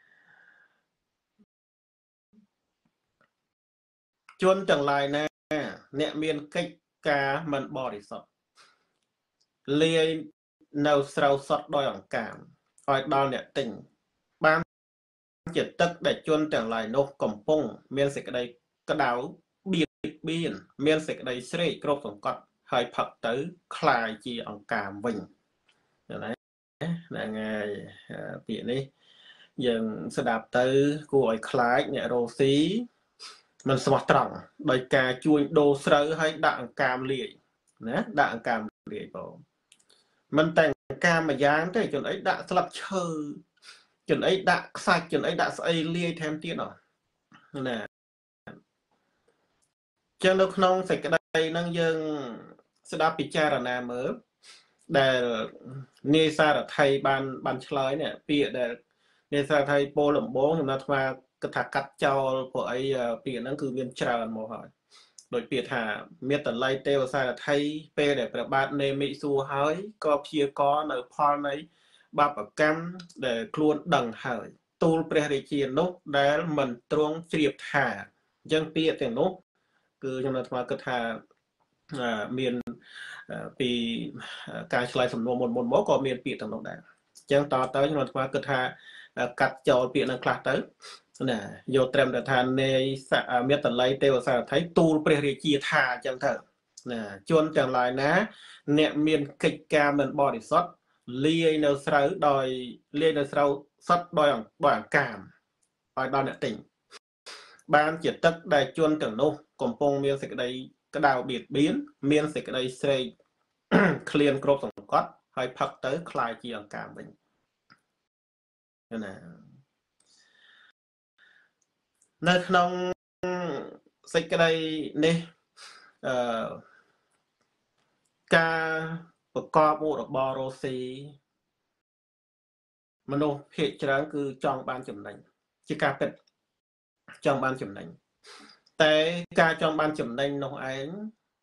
ជនទាំងឡាយណាអ្នកមានកិច្ចការមិនបរិសុទ្ធលាយនៅស្រូវសុទ្ធដោយអង្កាមឲ្យដល់អ្នកទិញបានជាទឹកដែលជនទាំងឡាយនោះកំពុងមានសេចក្តីក្តៅបៀតបៀនមានសេចក្តីស្រេកគ្រប់សង្កត់ហើយផឹកទៅคล้ายជាអង្កាមវិញណាហ្នឹងហើយពាក្យនេះយើងស្ដាប់ទៅគួរឲ្យខ្លាចអ្នករស់ស៊ីมันស្មោះត្រង់ដោយការជួញដូរស្រូវឲ្យដាក់អង្កាមលាយណាដាក់អង្កាមលាយបងមិនតែអង្កាមមួយយ៉ាងទេជនអីដាក់ស្លឹកឈើជនអីដាក់ខ្សាច់ជនអីដាក់ស្អីលាយថែមទៀតណាចឹងនៅក្នុងសេចក្តីហ្នឹងយើងស្ដាប់ពិចារណាមើលដែលនាយសារថៃបានឆ្លើយនេះពាក្យដែលនាយសារថៃពោលដំបងខ្ញុំថាគិតថាកាត់ចោលព្រោះអីពាក្យហ្នឹងគឺមានច្រើនមកហើយដោយពាក្យថាមេត្តល័យទេវសារថៃពេលដែលព្រះបាទនេមិសួរហើយក៏ព្យាករនៅផលនៃបាបកម្មដែលខ្លួនដឹងហើយទូលព្រះរាជានោះដែលមិនទ្រង់ជ្រាបថាអញ្ចឹងពាក្យទាំងនោះគឺខ្ញុំនៅថ្មគិតថាមានពីការឆ្លើយសំណួរមុនមកក៏មានពាក្យទាំងនោះដែរអញ្ចឹងតទៅខ្ញុំថ្មគិតថាកាត់ចោលពាក្យនឹងខ្លះទៅណាយកត្រឹមតែថានៃមេត្តល័យទេវសារថៃទូលព្រះរាជាថាអញ្ចឹងទៅណាជនទាំងឡាយណាអ្នកមានកិច្ចការមិនបរិសុទ្ធលាយនៅស្រូវសុទ្ធដោយអង្កាមឲ្យដល់អ្នកទិញបានជាទឹកដែលជនទាំងនោះកំពុងមានសេចក្តីក្តៅបៀតបៀនមានសេចក្តីស្រេកក្លៀនគ្រប់សង្កត់ហើយផឹកទៅคล้ายជាអង្កាមវិញណានៅក្នុងសេចក្តីនេះការប្រកបមុខរបររស់ស៊ីមនុស្សភាគច្រើនគឺចង់បានចំណេញជាការពិតចង់បានចំណេញតែការចង់បានចំណេញនោះឯង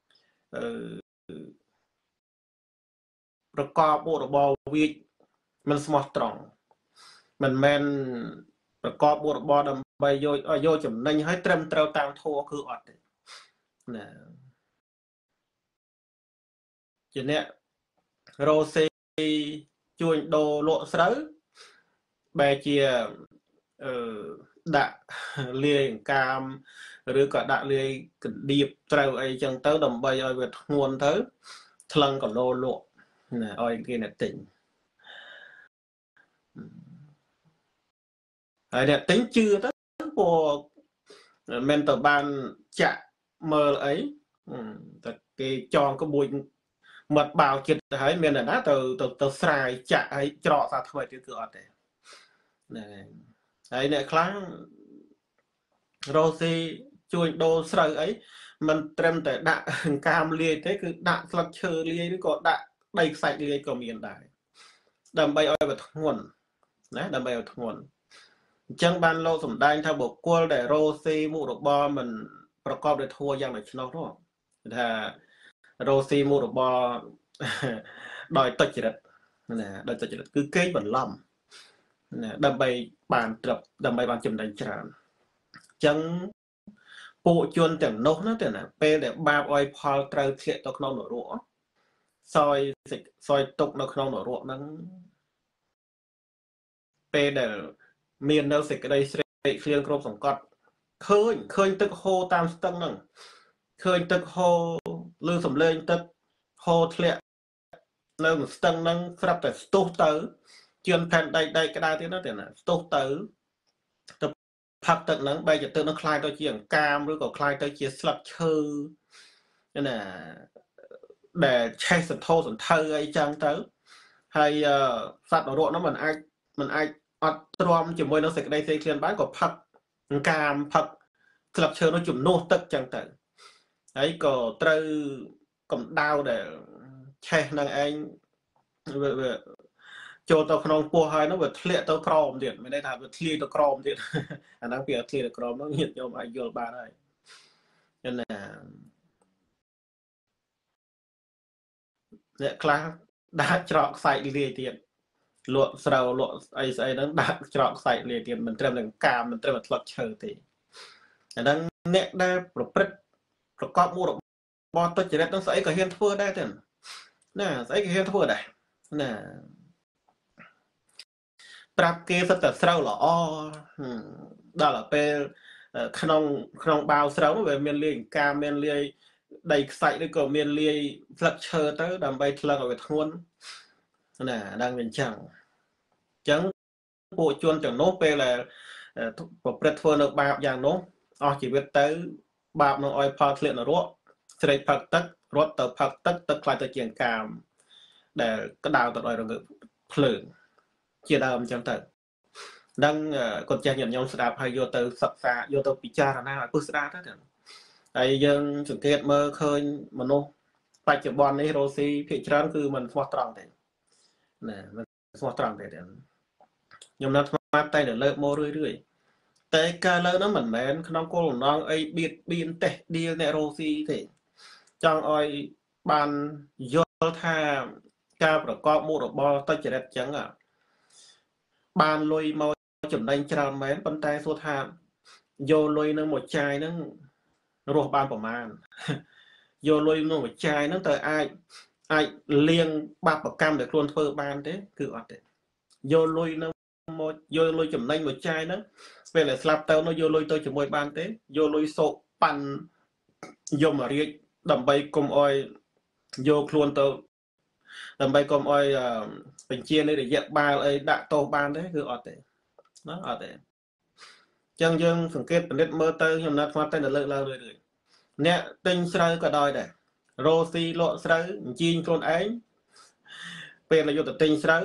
ប្រកបមុខរបរវាចមិនស្មោះត្រង់មិនមែនប្រកបមុខរបរដើម្បីយកចំណេញឲ្យត្រឹមត្រូវតាមធម៌គឺអត់ទេណាជាអ្នករោសេជួញដូរលក់ស្រូវបែរជាដាក់លាយអង្កាមឬក៏ដាក់លាយកណ្ដៀបត្រូវអីចឹងទៅដើម្បីឲ្យវាធ្ងន់ទៅថ្លឹងគីឡូលក់ណាឲ្យគេអ្នកទិញហើយអ្នកទិញជឿទៅព្រោះមិនទៅបានចាក់មើលអីតែគេចងក្បួយមាត់បាវចិត្តទៅហើយមានអ្នកណាទៅស្រាយចាក់ឲ្យច្រកសាថ្មីទៀតគឺអត់ទេហ្នឹងហើយអ្នកខ្លះរស់ស៊ីជួញដូរស្រូវអីមិនត្រឹមតែដាក់អង្កាមលាយទេគឺដាក់ស្លឹកឈើលាយឬក៏ដាក់ដីខ្សាច់លាយក៏មានដែរដើម្បីឲ្យវាធ្ងន់ណាដើម្បីឲ្យធ្ងន់អញ្ចឹងបានលោកសម្ដែងថាបុគ្គលដែលរស់ស៊ីមុខរបរមិនប្រកបដោយធម៌យ៉ាងដូច្នោះនោះថារស់ស៊ីមុខរបរដោយទុច្ចរិតណាដោយទុច្ចរិតគឺកេងបន្លំណាដើម្បីបានត្រឹបដើម្បីបានចំណេញច្រើនអញ្ចឹងពួកជនទាំងនោះណាទៅណាពេលដែលបាបអយផលត្រូវធ្លាក់ទៅក្នុងនរកសយទុកនៅក្នុងនរកហ្នឹងពេលដែលមាននៅសេចក្តីស្រេកឃ្លានគ្រប់សង្កត់ឃើញទឹកហូរតាមស្ទឹងហ្នឹងឃើញទឹកហូរឬសំឡេងទឹកហូរធ្លាក់នៅស្ទឹងហ្នឹងស្រាប់តែស្ទុះទៅជឿនផែនដីក្តៅទៀតណាស្ទុះទៅផឹកទឹកហ្នឹងបែរជាទឹកនឹងคล้ายទៅជាអង្កាមឬក៏คล้ายទៅជាស្លឹកឈើណាដែលឆេះសន្ធោសន្ធៅអីចឹងទៅហើយសត្វនរកនោះมันអាចអត់ទ្រាំជាមួយនឹងសេចក្តីសេឃ្លានបានក៏ផឹកអង្កាមផឹកស្លឹកឈើនោះជំនួសទឹកចឹងទៅហើយក៏ត្រូវកម្ដៅដែលឆេះនឹងឯងវាចូលទៅក្នុងពោះហើយនោះវាធ្លាក់ទៅក្រោមទៀតមានន័យថាវាធ្លាយទៅក្រោមទៀតអាហ្នឹងវាធ្លាយទៅក្រោមនោះញាតិញោមអាចយល់បានហើយណាអ្នកខ្លះដាក់ច្រកខ្សែលាយទៀតលក់ស្រូវលក់អីស្អីហ្នឹងដាក់ច្រកខ្សែលាយទៀតមិនត្រឹមនឹងកាមមិនត្រឹមតែធ្លាក់ឈើទេអាហ្នឹងអ្នកដែលប្រព្រឹត្តប្រកបមុខរបរទុច្ចរិតហ្នឹងស្អីក៏ហ៊ានធ្វើដែរទេណាស្អីក៏ហ៊ានធ្វើដែរណាប្រាប់គេសិតតែស្រូវល្អដល់ពេលក្នុងបាវស្រូវនោះវាមានលាយអង្កាមមានលាយដីខ្សាច់ឬក៏មានលាយស្លឹកឈើទៅដើម្បីថ្លឹងឲ្យវាធ្ងន់ណាដឹងវាអញ្ចឹងពួកជនទាំងនោះពេលដែលប្រព្រឹត្តធ្វើនៅបាបយ៉ាងនោះអស់ជីវិតទៅបាបនឹងឲ្យផលធ្លាក់នរកស្រេកផឹកទឹករត់ទៅផឹកទឹកខ្លាយទៅជាអង្កាមដែលក្តៅទៅដោយរងើកភ្លើងជាដើមអញ្ចឹងទៅដឹងគាត់ចេះញាតិញោមស្ដាប់ហើយយកទៅសិក្សាយកទៅពិចារណាឲ្យពុះស្ដាប់ទៅហើយយើងសង្កេតមើលឃើញមនុស្សបច្ចុប្បន្ននេះរស់ស៊ីភាគច្រើនគឺមិនស្មោះត្រង់ទេណាមិនស្មោះត្រង់ទេខ្ញុំនៅថ្មតែលើកមករឿយតែការលើកនោះមិនមែនក្នុងគោលបំណងអីបៀតបៀនតេះដៀលអ្នករស់ស៊ីទេចង់ឲ្យបានយល់ថាការប្រកបមុខរបរទុច្ចរិតអញ្ចឹងបានលុយមកចំណេញច្រើនមែនប៉ុន្តែសួរថាយកលុយនឹងមកចាយនឹងរស់បានប្រមាណយកលុយនឹងមកចាយនឹងទៅអាចលៀងបាបកម្មដែលខ្លួនធ្វើបានទេគឺអត់ទេយកលុយនឹងមកយកលុយចំណេញមកចាយនឹងពេលដែលស្លាប់ទៅនោះយកលុយទៅជាមួយបានទេយកលុយសោកប៉ាន់យមរាជដើម្បីកុំអោយយកខ្លួនទៅដើម្បីកុំអោយបញ្ជានៃរយៈបាលអីដាក់ទោសបានទេគឺអត់ទេណាអត់ទេអញ្ចឹងយើងសង្កេតពិនិត្យមើលទៅខ្ញុំណាត់ស្មាត់តែលើកឡើងរឿយៗអ្នកទិញស្រូវក៏ដោយដែររោស៊ីលក់ស្រូវជីងខ្លួនឯងពេលដែលយកទៅទិញស្រូវ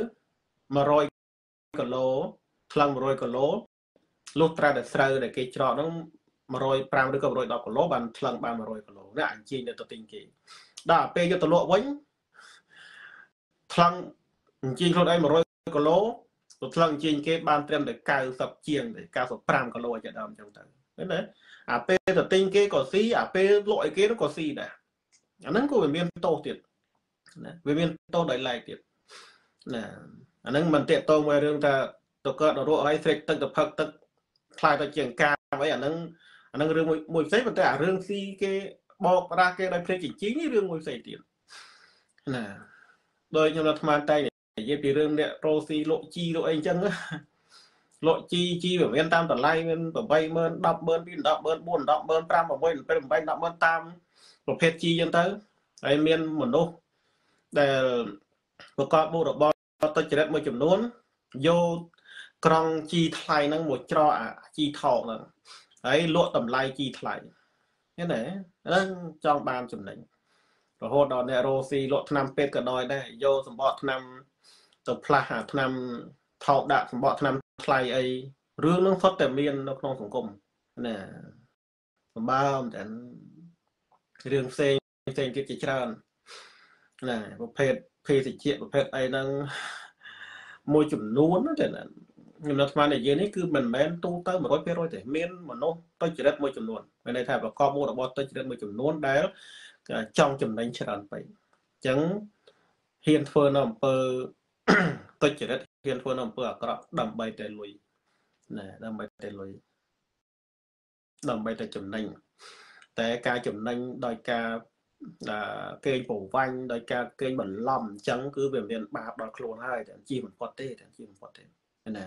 100គីឡូថ្លឹង100គីឡូលុះត្រាតែស្រូវដែលគេច្រកហ្នឹង105ឬក៏110គីឡូបានថ្លឹងបាន100គីឡូណាអញ្ជើញទៅទិញគេដល់ពេលយកទៅលក់វិញថ្លឹងអញ្ជើញខ្លួនឯង100គីឡូទៅថ្លឹងអញ្ជើញគេបានត្រឹមតែ90ជាងទេ95គីឡូជាដើមអញ្ចឹងទៅឃើញទេអាពេលទៅទិញគេក៏ស៊ីអាពេលលក់ឲ្យគេក៏ស៊ីដែរអាហ្នឹងក៏វាមានទោសទៀតណាវាមានទោសដោយឡែកទៀតណាអាហ្នឹងមិនតេតងមួយរឿងថាទៅកើតរក់ហើយស្រេចទឹកទៅផឹកទឹកខ្លាយទៅជាងកាមអីអាហ្នឹងរឿងមួយផ្សេងប៉ុន្តែអារឿងស៊ីគេបោកប្រាស់គេដោយភ្លេចជីងនេះរឿងមួយផ្សេងទៀតណាដោយខ្ញុំនៅអាត្មាតែនិយាយពីរឿងអ្នករោស៊ីលក់ជីលក់អីអញ្ចឹងលក់ជីវាមានតាមតម្លៃមាន80000 100000 2 100000 4 100000 5 6 7 8 100000តាមប្រភេទជីអញ្ចឹងទៅហើយមានមនុស្សដែលប្រកបមុខរបរទុច្ចរិតមួយចំនួនយកក្រង់ជីថ្លៃហ្នឹងមកច្រកអាជីថោកហ្នឹងហើយលក់តម្លៃជីថ្លៃឃើញទេហ្នឹងចង់បានចំណេញរហូតដល់អ្នករោស៊ីលក់ថ្នាំពេទ្យក៏ដោយដែរយកសម្បកថ្នាំទៅផ្លាស់អាថ្នាំថោកដាក់សម្បកថ្នាំថ្លៃអីរឿងហ្នឹងសុទ្ធតែមាននៅក្នុងសង្គមណាសម្បើមតែរឿងផ្សេងទៀតជាច្រើនណាប្រភេទភេសជ្ជៈប្រភេទអីហ្នឹងមួយចំនួនតែខ្ញុំនៅស្មាននិយាយនេះគឺមិនមែនទូទៅ 100% ទេមានមនុស្សទុច្ចរិតមួយចំនួនមានន័យថាប្រកបមុខរបរទុច្ចរិតមួយចំនួនដែលចង់ចំណេញច្រើនពេកអញ្ចឹងហ៊ានធ្វើនៅអំពើទុច្ចរិតហ៊ានធ្វើនៅអំពើអាក្រក់ដើម្បីតែលុយណាដើម្បីតែលុយដើម្បីតែចំណេញតែការចំណេញដោយការកេងប្រវាញ់ដោយការកេងបន្លំអញ្ចឹងគឺវាមានបាបដល់ខ្លួនហើយតែជាមិនផុតទេណា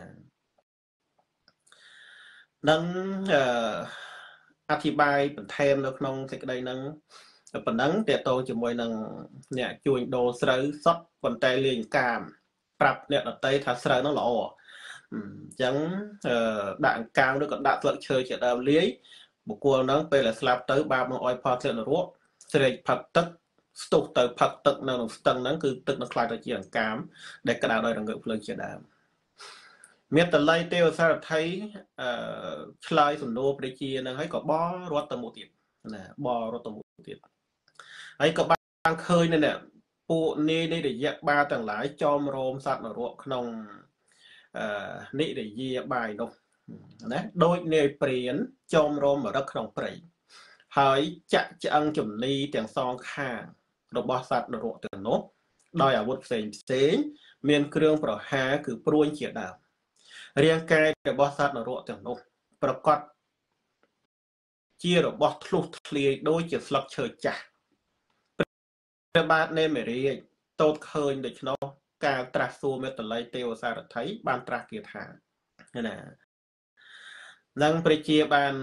នឹងអធិប្បាយបន្ថែមនៅក្នុងសេចក្តីហ្នឹងប៉ុណ្ណឹងតេតងជាមួយនឹងអ្នកជួញដូរស្រូវសតប៉ុន្តែលេងកាមប្រាប់អ្នកដតីថាស្រូវហ្នឹងល្អអញ្ចឹងដាក់អង្កាមឬក៏ដាក់ស្លឹកឈើជាដើមលាយបុគ្គលហ្នឹងពេលដែលស្លាប់ទៅបាបនឹងអោយផលធ្លាក់នរកស្រេកផឹកទឹកស្ទុះទៅផឹកទឹកនៅក្នុងស្ទឹងហ្នឹងគឺទឹកនឹងខ្លាយទៅជាអង្កាមដែលក្តៅដោយរងើកភ្លើងជាដើមមេតល័យទេវសារថីឆ្លើយសំណួរព្រះជាហ្នឹងហើយក៏បរត់ទៅមុខទៀតណាបរត់ទៅមុខទៀតហើយក៏បានឃើញនេះពួកនាយនៃរយៈបាទាំងឡាយចោមរោមសត្វនរកក្នុងនិរយាបាយនោះណាដូចនាយព្រានចោមរោមរឹកក្នុងព្រៃហើយចាក់ឆ្អឹងជំនីទាំងសងខាងរបស់សត្វនរកទាំងនោះដោយអាវុធផ្សេងមានគ្រឿងប្រហារគឺព្រួញជាដើមរាងកាយរបស់សត្វនរកទាំងនោះប្រកបជារបស់ធ្លុះធ្លាយដូចជាស្លឹកឈើចាស់ព្រះបាទនេមិរាជតូតឃើញដូច្នោះការត្រាស់សួរមេតល័យទេវសារថីបានត្រាស់គាថាណានឹងព្រះជាបាន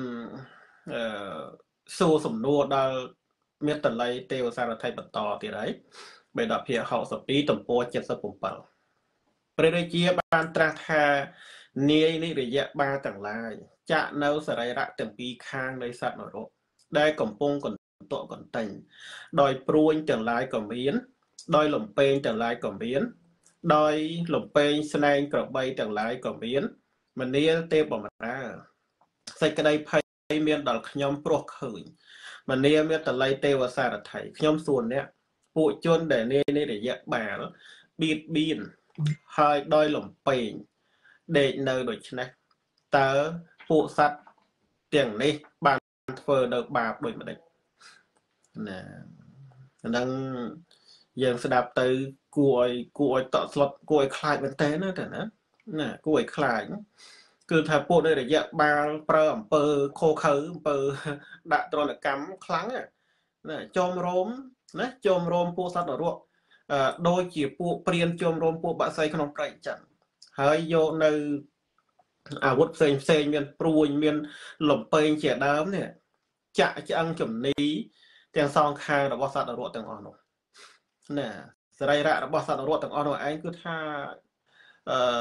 សួរសំណួរដល់មេតល័យទេវសារថីបន្តទៀតហើយបេដកភាគ62ទំព័រ77ព្រះរាជាបានត្រាស់ថានាយនិរយៈបាទាំងឡាយចាក់នៅសរីរៈទាំងពីរខាងនៃសត្វនរកដែលកំពុងកន្ទក់កន្ទែងដោយព្រួញទាំងឡាយក៏មានដោយលំពេងទាំងឡាយក៏មានដោយលំពេងស្នែងក្របីទាំងឡាយក៏មានមនាលទេពបំរើសេចក្តីភ័យមានដល់ខ្ញុំព្រោះឃើញមនាលមេតល័យទេវសារថីខ្ញុំសួរអ្នកពួកជនដែលនាយនិរយៈបាលបៀតបៀនហើយដោយលំពេងដេកនៅដូច្នេះតើពួកសត្វទាំងនេះបានធ្វើនៅបាបដូចម្ដេចណាហ្នឹងយើងស្ដាប់ទៅគួរឲ្យតក់ស្លុតគួរឲ្យខ្លាចមែនតើណាគួរឲ្យខ្លាចគឺថាពួកនៃរយៈបាលប្រើអំពើខូខើអំពើដាក់ទរណកម្មខ្លាំងណាចោមរោមណាចោមរោមពួកសត្វនរកដូចជាពួកព្រានចោមរោមពួកបក្សីក្នុងព្រៃចឹងហើយយកនៅអាវុធផ្សេងមានព្រួយមានលំពេងជាដើមនេះចាក់ឆ្អឹងជំនីទាំងសងខាងរបស់សត្វនរកទាំងអស់នោះណាសរីរៈរបស់សត្វនរកទាំងអស់នោះឯងគឺថា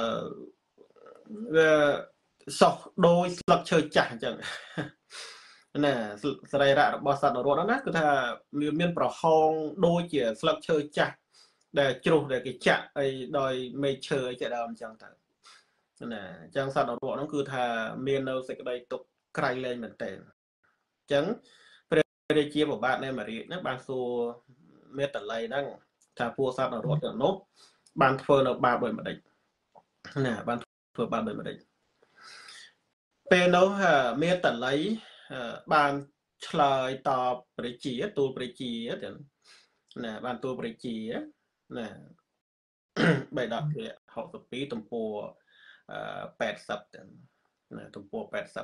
វាសោះដោយស្លឹកឈើចាស់អញ្ចឹងណាសរីរៈរបស់សត្វនរកហ្នឹងណាគឺថាវាមានប្រហោងដូចជាស្លឹកឈើចាស់ដែលជ្រុះដែលគេចាក់អីដោយមេឃឈើអីជាដើមអញ្ចឹងទៅណាអញ្ចឹងសត្វនរកហ្នឹងគឺថាមាននៅសេចក្តីទុក្ខក្រៃលែងមែនទែនអញ្ចឹងព្រះរាជាប្របាទនៃមរាជណាបានសួរមេតល័យហ្នឹងថាពួកសត្វនរកទាំងនោះបានធ្វើនៅបាបដោយម្ដេចណាបានធ្វើបាបដោយម្ដេចពេលនោះមេតល័យបានឆ្លើយតបព្រះជាទូលព្រះជាទាំងណាបានទូលព្រះជាណាបេដកជា62ទំព័រ80ទាំងណាទំព័រ80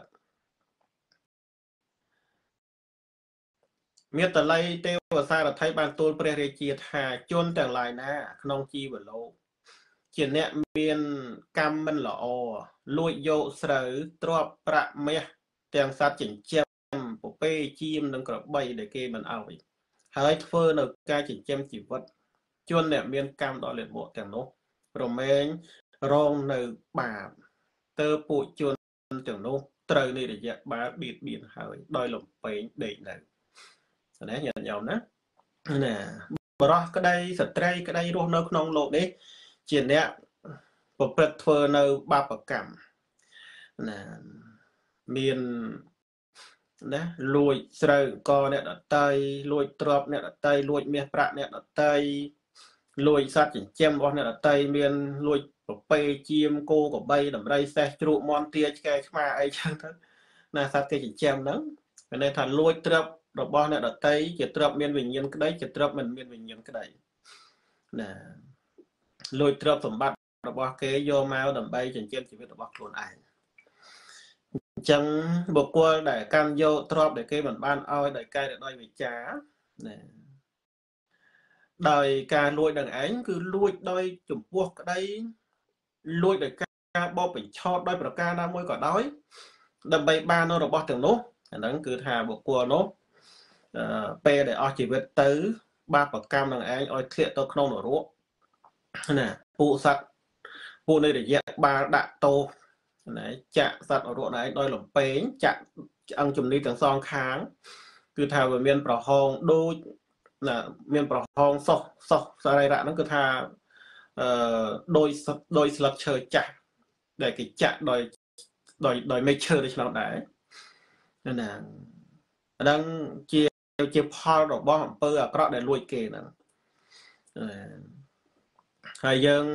មេតល័យទេវសារថីបានទូលព្រះរាជាថាជនទាំងឡាយណាក្នុងជីវលោកជាអ្នកមានកម្មមិនល្អលួចយកស្រូវទ្រព្យប្រាក់មាសទាំងសត្វចិញ្ចឹមពពែជៀមនិងក្របីដែលគេមិនអោយហើយធ្វើនៅការចិញ្ចឹមជីវិតជនអ្នកមានកម្មដ៏លាបមកទាំងនោះរមែងរងនៅបាបទៅពួកជនទាំងនោះត្រូវនៃរយៈបាបៀតបៀនហើយដោយលំពេងដេកនៅណាញាតិញោមណាបរោះក្តីស្ត្រីក្តីរស់នៅក្នុងโลกនេះជាអ្នកប្រព្រឹត្តធ្វើនៅបាបកម្មណាមានណាលួចស្រូវអង្គអ្នកដតីលួចទ្រព្យអ្នកដតីលួចមាសប្រាក់អ្នកដតីលួចសត្វចិញ្ចឹមរបស់អ្នកដតីមានលួចប្រពៃជៀមគោក្របីដំរីសេះជ្រូកមាន់ទាឆ្កែឆ្មាអីចឹងទៅណាសត្វគេចិញ្ចឹមហ្នឹងគេន័យថាលួចទ្រព្យរបស់អ្នកដតីជាទ្រព្យមានវិញ្ញាណក្តីជាទ្រព្យមិនមានវិញ្ញាណក្តីណាលួចទ្រព្យសម្បត្តិរបស់គេយកមកដើម្បីចិញ្ចឹមជីវិតរបស់ខ្លួនឯងអញ្ចឹងបុគ្គលដែលកាន់យកទ្រព្យដែលគេមិនបានឲ្យដោយកាយដោយវិចាណាដោយការលួចនឹងឯងគឺលួចដោយចំពោះក្តីលួចដោយការបោកបញ្ឆោតដោយប្រការណាមួយក៏ដោយដើម្បីបាននៅរបស់ទាំងនោះអាហ្នឹងគឺថាបុគ្គលនោះពេលដែលអស់ជីវិតទៅបាបកម្មនឹងឯងឲ្យធ្លាក់ទៅក្នុងនរកណាពួកសត្វពួកនៃរយៈបាល់ដាក់តោណាចាក់សត្វនរកណែដោយលំពេងចាក់ឆ្អឹងជំនីទាំងសងខាងគឺថាវាមានប្រហោងដូចណាមានប្រហោងសោះសរីរៈហ្នឹងគឺថាដោយស្លឹកឈើចាស់ដែលគេចាក់ដោយមេឃឈើដូចនោះដែរណាអាហ្នឹងជាផលរបស់អំពើអាក្រក់ដែលលួចគេហ្នឹងហើយយើង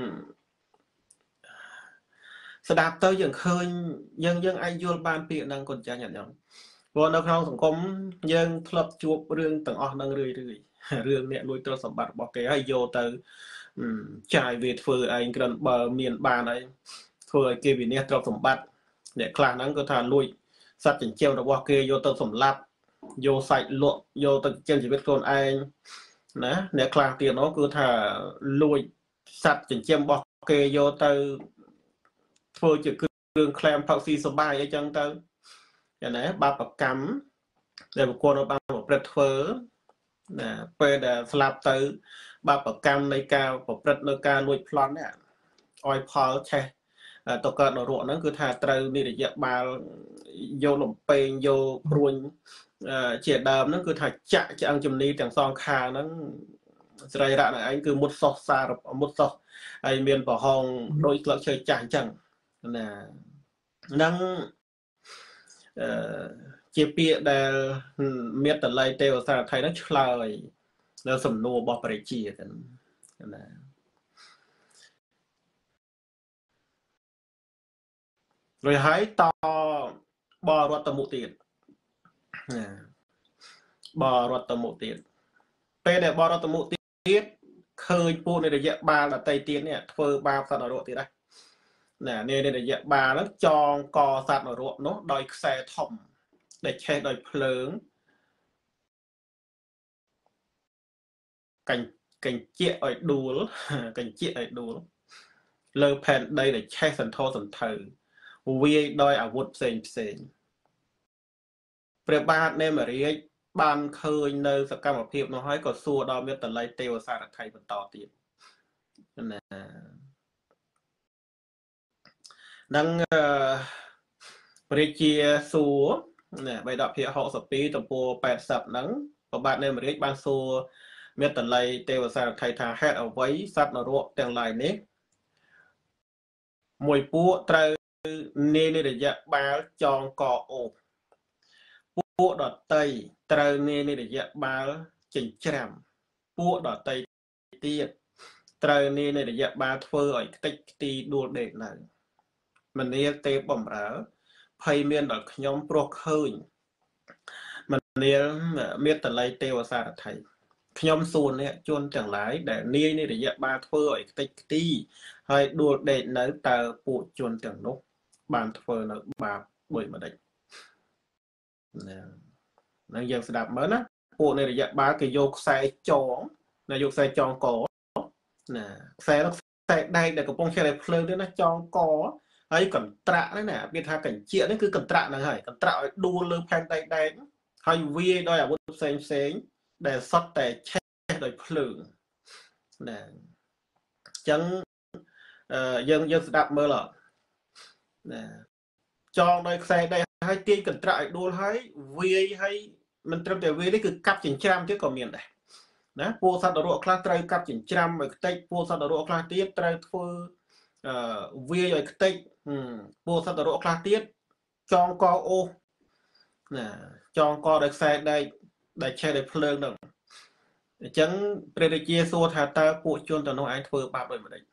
ស្ដាប់ទៅយើងឃើញយើងអាចយល់បានពាក្យហ្នឹងកូនចាស់ញាតិញោមព្រោះនៅក្នុងសង្គមយើងធ្លាប់ជួបរឿងទាំងអស់ហ្នឹងរឿយរឿងអ្នកលួចទ្រព្យសម្បត្តិរបស់គេហើយយកទៅចាយវាធ្វើឯងគ្រាន់បើមានបានហើយធ្វើឲ្យគេវិនាសទ្រព្យសម្បត្តិអ្នកខ្លះហ្នឹងគឺថាលួចសត្វចិញ្ចឹមរបស់គេយកទៅសម្លាប់យកសាច់លក់យកទៅចិញ្ចឹមជីវិតខ្លួនឯងណាអ្នកខ្លះទៀតនោះគឺថាលួចសត្វចិញ្ចឹមរបស់គេយកទៅធ្វើជាគ្រឿងក្លែមផឹកស៊ីសបាយអីចឹងទៅយ៉ាងណាបាបកម្មដែលបុគ្គលបានប្រព្រឹត្តធ្វើណាពេលដែលស្លាប់ទៅបាបកម្មនៃការប្រព្រឹត្តនៅការលួចប្លន់នេះឲ្យផលឆេះទៅកើតនរកហ្នឹងគឺថាត្រូវនិរយៈបាលយកលំពេងយកព្រួញជាដើមហ្នឹងគឺថាចាក់ឆ្អឹងជំនីទាំងសងខាងហ្នឹងស្រីរៈនឹងឯងគឺមុតសោះសារមុតសោះហើយមានប្រហោងដូចស្លឹកឈើចាស់អញ្ចឹងណាហ្នឹងជាពាក្យដែលមេតល័យទេវសារថៃហ្នឹងឆ្លើយនៅសំណួររបស់ព្រះជាទៅណារួចហើយតបរតមុទៀតណាបរតមុទៀតពេលដែលបរតមុទៀតឃើញពួកនៃរយៈបាលដតីទៀតនេះធ្វើបាបសត្វនរកទៀតដែរណានៃរយៈបាលហ្នឹងចងកសត្វនរកនោះដោយខ្សែធំដែលឆេះដោយភ្លើងកញ្ជក់ឲ្យដួលកញ្ជក់ឲ្យដួលលើផែនដីដែលឆេះសន្ធោសន្ធៅវាយដោយអាវុធផ្សេងព្រះបាទនៃមរាជបានឃើញនៅសកម្មភាពនោះហើយក៏សួរដល់មេតល័យទេវសារថៃបន្តទៀតណានឹងព្រះជាសួរ nè bây đọc hiện họ sập pi tập po 80 nắng và bạn nên mà riết ban xua miết tần lây tê và sa thay thà hết ở với sát nó ruộng tiền lại nếp mùi pua trời nên để dạ ba tròn cọ ổ pua đọt tây trời nên để dạ ba chỉnh chạm pua đọt tây tiệt trời nên để dạ ba thưa ở tích ti đua để này mình nên tê bẩm ở hay miên đọt nhóm pro khơi mình nên miết tần lây tê và sa thay nhóm xuân này chôn chẳng lái để nia này để dạy ba phơi ở tích ti hay đua để nấu tờ phụ chôn chẳng lúc bàn phơi nó bà bởi mà đấy nó giờ sẽ đạp mới á phụ này để dạy ba cái vô xe chón là vô xe chọn có nè xe nó xe đây để có bông xe này phơi nó chọn có ấy còn trạ đấy nè biết hai cảnh chuyện đấy cứ cần trạ là hay cần trạ đua lơ phan tay đây hay vi đôi à bút xem để sót để đời phượng nè chẳng dân dân đạp mơ lọ nè cho đây xe đây hai tiên cần trại đua hay vi hay mình trong để vi đấy cứ cặp chỉnh trăm chứ còn miền này nè po sát đồ class trai cặp chỉnh trăm rồi tây po sát đồ class tiết trai phơ vi rồi tây po sát đồ class tiết cho co ô nè cho co được xe đây để che để phượng được chẳng để chia số thà ta phụ chôn tao nói anh thưa bạp rồi mà đấy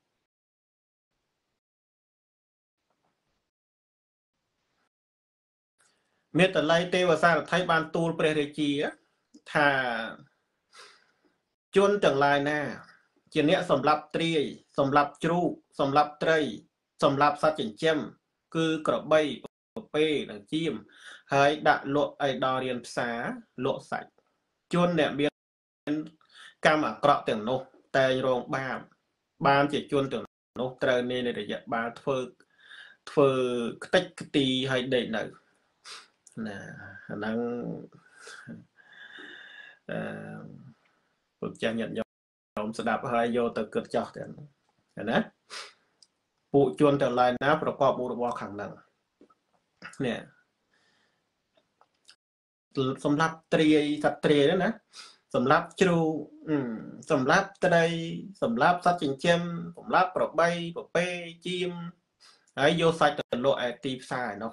miết tờ lây tê và sa thấy ban tu để chia thà chôn chẳng lại nè chỉ nhẹ sầm lấp tri sầm lấp tru sầm lấp tray sầm lấp sát chỉnh chém cứ cọ bay pê đằng chim hay đã lộ ai đo riêng xá lộ sạch chôn nè biên cam à cọ tiền nô tay rong ban chỉ chôn tiền nô trời nên để dạy ba phơ tích tì hay để này nè năng bực cha nhận nhóm sẽ đạp hai vô từ cực cho tiền nè phụ chôn trở lại náประกอบbộ bộ khẳng năng nèสำหรับเตรียสัตว์เตรียนะสำหรับจูสำหรับตะไดสำหรับสัตว์จิงเจมสำหรับปลอกใบปลอกเป้จิมไอ้โยไซต์ตะโลไอตีฟายเนาะ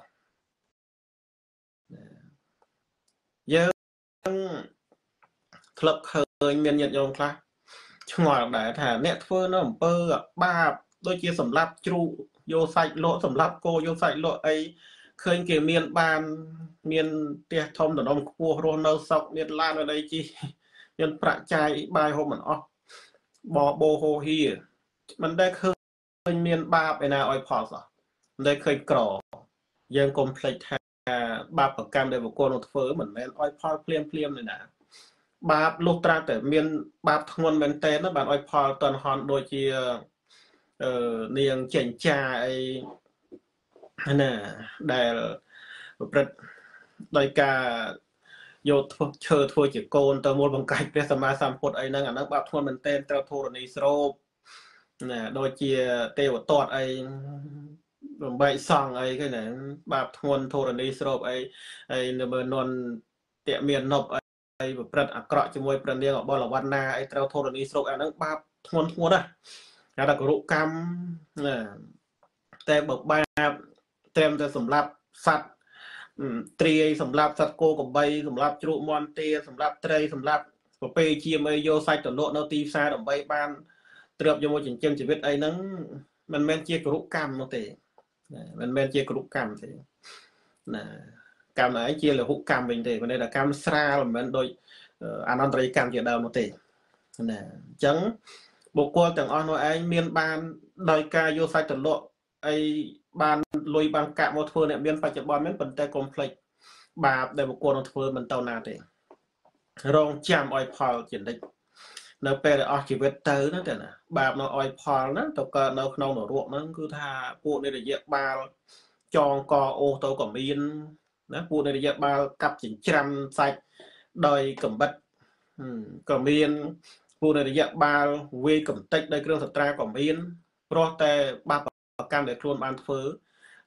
เยอะคลับเคยเมียนยันยงคลาช่วงหลังได้ถ่ายเน็ตเฟอร์น้ำเปอร์บ้าโดยเฉพาะสำหรับจูโยไซต์โลสำหรับโกโยไซต์โลไอเคยเกี่ยวเมียนบานเมียนเตี้ยทอมแต่น้องพัวโรนเอาซอกเมียนลานอะไรจีเมียนประจายบายโฮมันออกบอโบโฮฮีมันได้เคยเมียนบาไปนาออยพอสได้เคยกรอยังคอมเพล็กซ์บาประกันได้บุกโกนเฟอร์เหมือนแมนออยพอเพลียมเลยนะบาลูกตราแต่เมียนบาทงวนแมนเตนนะบาออยพอตอนฮอนโดยที่เนียงเจนจ่าไอน่ะได้ประโดยการโยธเชิดทัวจิโกนเตอร์โมลบังไกเปสมาสามพดไอ้นั่งนักบาปทวนมันเต้นเตอร์โทรนิสโรบน่ะโดยเจียเตวตอดไอ้ใบซองไอ้ก็ไหนบาปทวนโทรนิสโรบไอ้เนเบอร์นนเตะเมียนนบไอ้แบบประอักเกาะจมวยประเดียงออกบอลวันนาไอ้เตอร์โทรนิสโรบไอ้นั่งบาปทวนอ่ะแล้วก็รุกรรมน่ะแต่แบบบาปเตรียมจะสำหรับสัตว์เตรียสำหรับสัตว์โกกับใบสำหรับจุมอนเตียสำหรับเตรสำหรับปเปเชียมโยไซต์ตัวโลนตีซาดอกใบบานเตรียมยมจิงเจมชีวิตไอ้นั้นมันแมนเจียกรุกรรมนั่นเองมันแมนเจียกรุกรรมเองนะกรรมไหนเจียหรือหุกกรรมเป็นเองมันได้แต่กรรมซาเหมือนโดยอนันตริกรรมเจียดาวนั่นเองนะจังบุคคลต่างอ่อนว่าไอ้เมียนบานโดยการโยไซต์ตัวโลไอ้บานลอยบางกะมอเตอร์เนี่ยเบียนปัจจุบันมันเป็นแต่คอมเพล็กซ์บาปได้บุกโกนมอเตอร์มันเต่านาเองรองจำออยพอลจินได้เนื้อเปรย์ออกชีวิตเตอร์นั่นแต่นะบาปเราออยพอลนะตัวก็เราขนมหนูรวมนั่นคือถ้าปูในระยะบาลจองกอโอตัวกับมีนนะปูในระยะบาลกับจินจำใส่โดยกับบัดกับมีนปูในระยะบาลเวกับเต็กได้เครื่องสตรากับมีนเพราะแต่บาปการเดือดร้อนบานเฟ้อ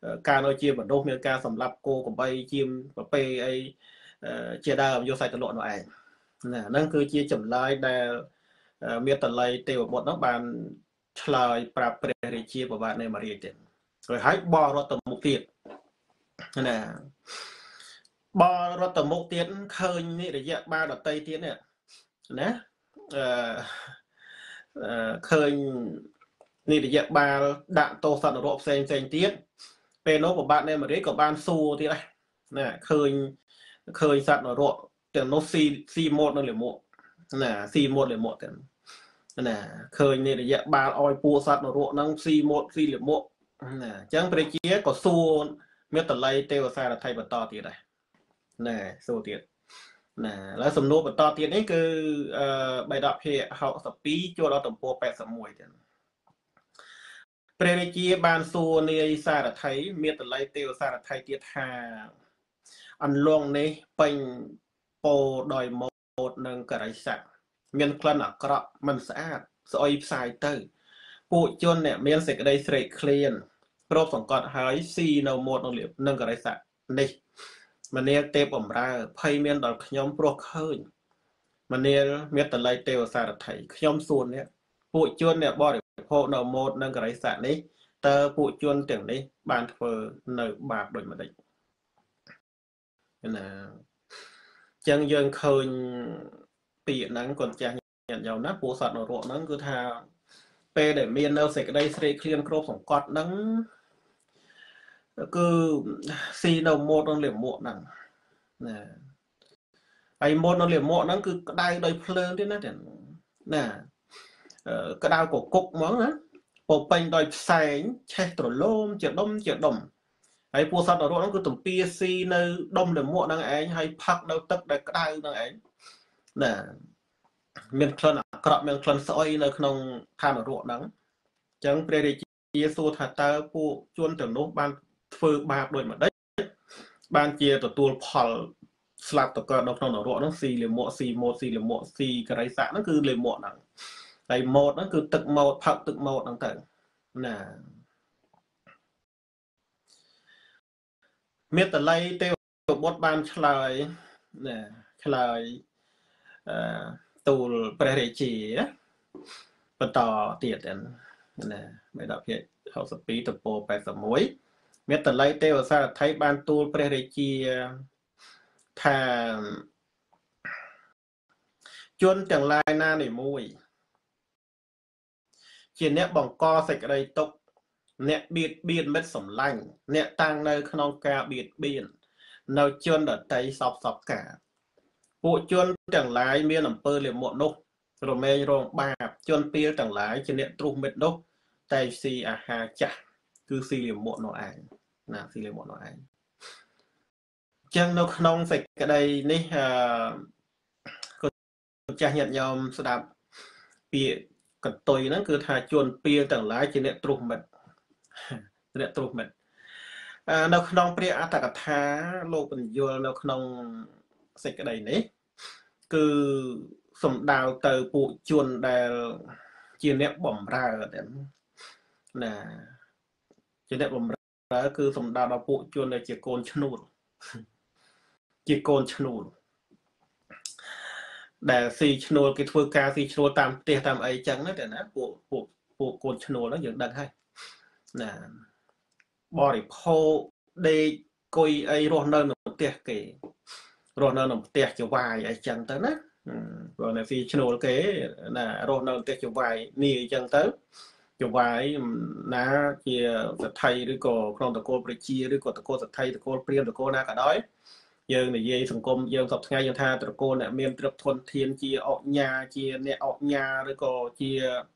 ការនៅជាបណ្ដុះមានការសម្លាប់គោកំបីជាមប្រពេអីជាដើមយកសាច់ទៅលក់នោះឯងណាហ្នឹងគឺជាចម្លើយដែលមេតល័យទេវបុត្រនោះបានឆ្លើយប្រាប់ព្រះរាជាប្របាទនៃមារាទៀតrồiហើយបរតមុខទៀតណាបរតមុខទៀតឃើញនេះរយៈបាលដតីទៀតនេះណាឃើញនេះរយៈបាលដាក់ទោសសត្វនរកផ្សេងទៀតពេលនោះប្របាទនៃមារាក៏បានសួរទៀតណាឃើញសត្វនរកទាំងនោះស៊ីម៉ូតនៅលាមកណាស៊ីម៉ូតលាមកទាំងណាឃើញនេះរយៈបាលអោយពួកសត្វនរកហ្នឹងស៊ីម៉ូតស៊ីលាមកណាអញ្ចឹងព្រះជាក៏សួរមេតល័យទេវសារថៃបន្តទៀតដែរណាសួរទៀតណាแล้วសំណួរបន្តទៀតនេះគឺបេដកភាគ62ចូលដល់ទំព័រ81ទៀតព្រះរាជាបានសួរនាយសារថៃមេតល័យទេវសារថៃទៀតថាអន្លង់នេះពេញពោដោយម៉ូតនិងករិស័កមានក្លិនអាក្រក់មិនស្អាតស្អុយផ្សាយទៅពួកជនអ្នកមានសេចក្តីស្រេកឃ្លានគ្របសង្កត់ហើយស៊ីនៅម៉ូតនឹងករិស័កនេះមនាលទេពបំរើភ័យមានដល់ខ្ញុំព្រោះឃើញមនាលមេតល័យទេវសារថៃខ្ញុំសួរអ្នកពួកជនអ្នកបរិភោគនៅម៉ូតនឹងករិស័កនេះតើពួកជនទាំងនេះបានធ្វើនៅបាបដូចម្ដេចណាចឹងយើងឃើញពាក្យហ្នឹងគាត់ចាស់ញាតិញោមណាពួកសត្វនរកហ្នឹងគឺថាពេលដែលមាននៅសេចក្តីស្រេកឃ្លានគ្របសង្កត់ហ្នឹងគឺស៊ីនៅម៉ូតនឹងលាមកហ្នឹងណាហើយម៉ូតនៅលាមកហ្នឹងគឺក្តៅដោយភ្លើងទេណាណាក្តៅកគុកហ្មងណាពោពេញដោយផ្សែងឆេះត្រឡោមជាដុំហើយពួកសត្វនរកហ្នឹងគឺទំពាស៊ីនៅដុំលាមកហ្នឹងឯងហើយផឹកនៅទឹកដែលក្តៅហ្នឹងឯងណាមានក្លិនអាក្រក់មានក្លិនស្អុយនៅក្នុងឋាននរកហ្នឹងអញ្ចឹងព្រះរាជាសួរថាតើពួកជនទាំងនោះបានធ្វើបាបដូចម្ដេចបានជាទទួលផលស្លាប់តកើតនៅក្នុងនរកហ្នឹងស៊ីលាមកស៊ីម៉ូតស៊ីលាមកស៊ីករិស័កហ្នឹងគឺលាមកហ្នឹងហើយម៉ូតហ្នឹងគឺទឹកម៉ូតផឹកទឹកម៉ូតហ្នឹងទៅណាមេតល័យទេវបុត្របានឆ្លើយណាឆ្លើយទូលព្រះរាជាបន្តទៀតណាមេដកភាគ62ទំព័រ81មេតល័យទេវសារថៃបានទូលព្រះរាជាថាជនទាំងឡាយណានីមួយជាអ្នកបង្កសេចក្តីទុក្ខអ្នកបៀតបៀនមិត្តសម្លាញ់អ្នកតាំងនៅក្នុងការបៀតបៀននៅជនដតីសពការពួកជនទាំងឡាយមានអំពើលាមកនោះរមែងរងបាបជនពៀលទាំងឡាយជាអ្នកទ្រុះមិត្តនោះតែស៊ីអាហារចាស់គឺស៊ីលាមកនោះឯងណាស៊ីលាមកនោះឯងចឹងនៅក្នុងសេចក្តីនេះក៏ចាស់ញាតិញោមស្ដាប់ពាក្យកន្ទុយហ្នឹងគឺថាជនពៀលទាំងឡាយជាអ្នកទ្រុះមិត្តនៅក្នុងព្រះអត្ថកថាលោកបញ្យល់នៅក្នុងសេចក្តីនេះគឺសំដៅទៅពួកជនដែលជាអ្នកបំរើណាជាអ្នកបំរើគឺសំដៅដល់ពួកជនដែលជាកូនឈ្នួលដែលស៊ីឈ្នួលគេធ្វើការស៊ីឈ្នួលតាមផ្ទះតាមអីចឹងណាតែណាពួកកូនឈ្នួលហ្នឹងយើងដឹងហើយណាបរិភោគដេកគុយអីរស់នៅក្នុងផ្ទះគេរស់នៅក្នុងផ្ទះចវាយអីចឹងទៅណាព្រោះអ្នកស៊ីឈ្នួលគេណារស់នៅផ្ទះចវាយនេះអីចឹងទៅចវាយណាជាសថីឬក៏ក្នុងតកូលប្រជាឬក៏តកូលសថីតកូលព្រាហ្មណ៍តកូលណាក៏ដោយយើងនិយាយសង្គមយើងសពថ្ងៃយើងថាតកូលអ្នកមានទ្រព្យធនធានជាអុញ្ញាជាអ្នកអុញ្ញាឬក៏ជា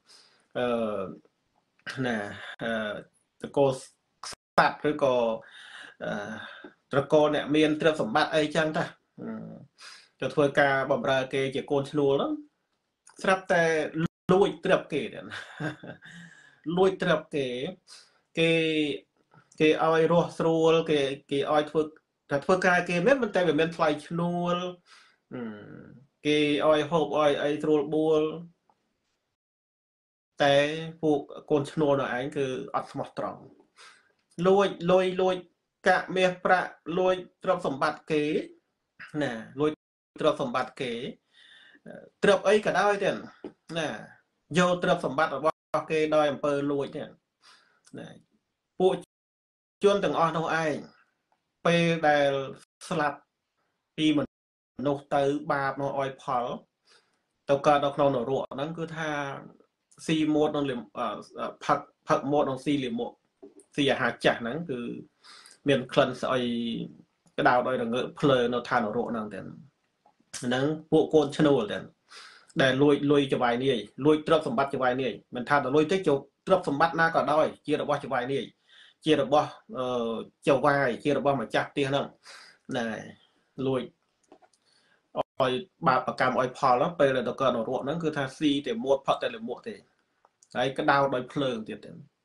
ណាតកូលស័ព្ទឬក៏ត្រកូលអ្នកមានទ្រព្យសម្បត្តិអីចឹងតាទៅធ្វើការបម្រើគេជាកូនឈ្នួលហ្នឹងស្រាប់តែលួចទ្រព្យគេលួចទ្រព្យគេឲ្យរស់ស្រួលគេឲ្យធ្វើការគេមិនតែវាមានថ្លៃឈ្នួលគេឲ្យហូបឲ្យអីស្រួលបួលតែពួកកូនឈ្នួលនោះឯងគឺអត់ស្មោះត្រង់លួចកាក់មាសប្រាក់លួចទ្រព្យសម្បត្តិគេណាលួចទ្រព្យសម្បត្តិគេទ្រព្យអីក៏ដោយទៀតណាយកទ្រព្យសម្បត្តិរបស់គេដោយអំពើលួចទៀតណាពួកជនទាំងអស់នោះឯងពេលដែលស្លាប់ពីមនុស្សទៅបាបនោះអោយផលទៅកើតនៅក្នុងនរកហ្នឹងគឺថាស៊ីម៉ូតនឹងផឹកម៉ូតនឹងស៊ីលាមកស៊ីអាហារចាស់ហ្នឹងគឺមានក្លិនស្អុយក្តៅដោយរងើកភ្លើនៅឋាននរកហ្នឹងទៀតហ្នឹងពួកកូនឈ្នួលទៀតដែលលួយចវាយនាយលួចទ្រព្យសម្បត្តិចវាយនាយមិនថាតែលួយទេចូលទ្រព្យសម្បត្តិណាក៏ដោយជារបស់ចវាយនាយជារបស់ចវាយជារបស់ម្ចាស់ផ្ទះហ្នឹងណែលួចឲ្យបាបកម្មឲ្យផលពេលដែលទៅកើតនរកហ្នឹងគឺថាស៊ីតែមួតផឹកតែលិមួកទេហើយក្តៅដោយភ្លើងទៀត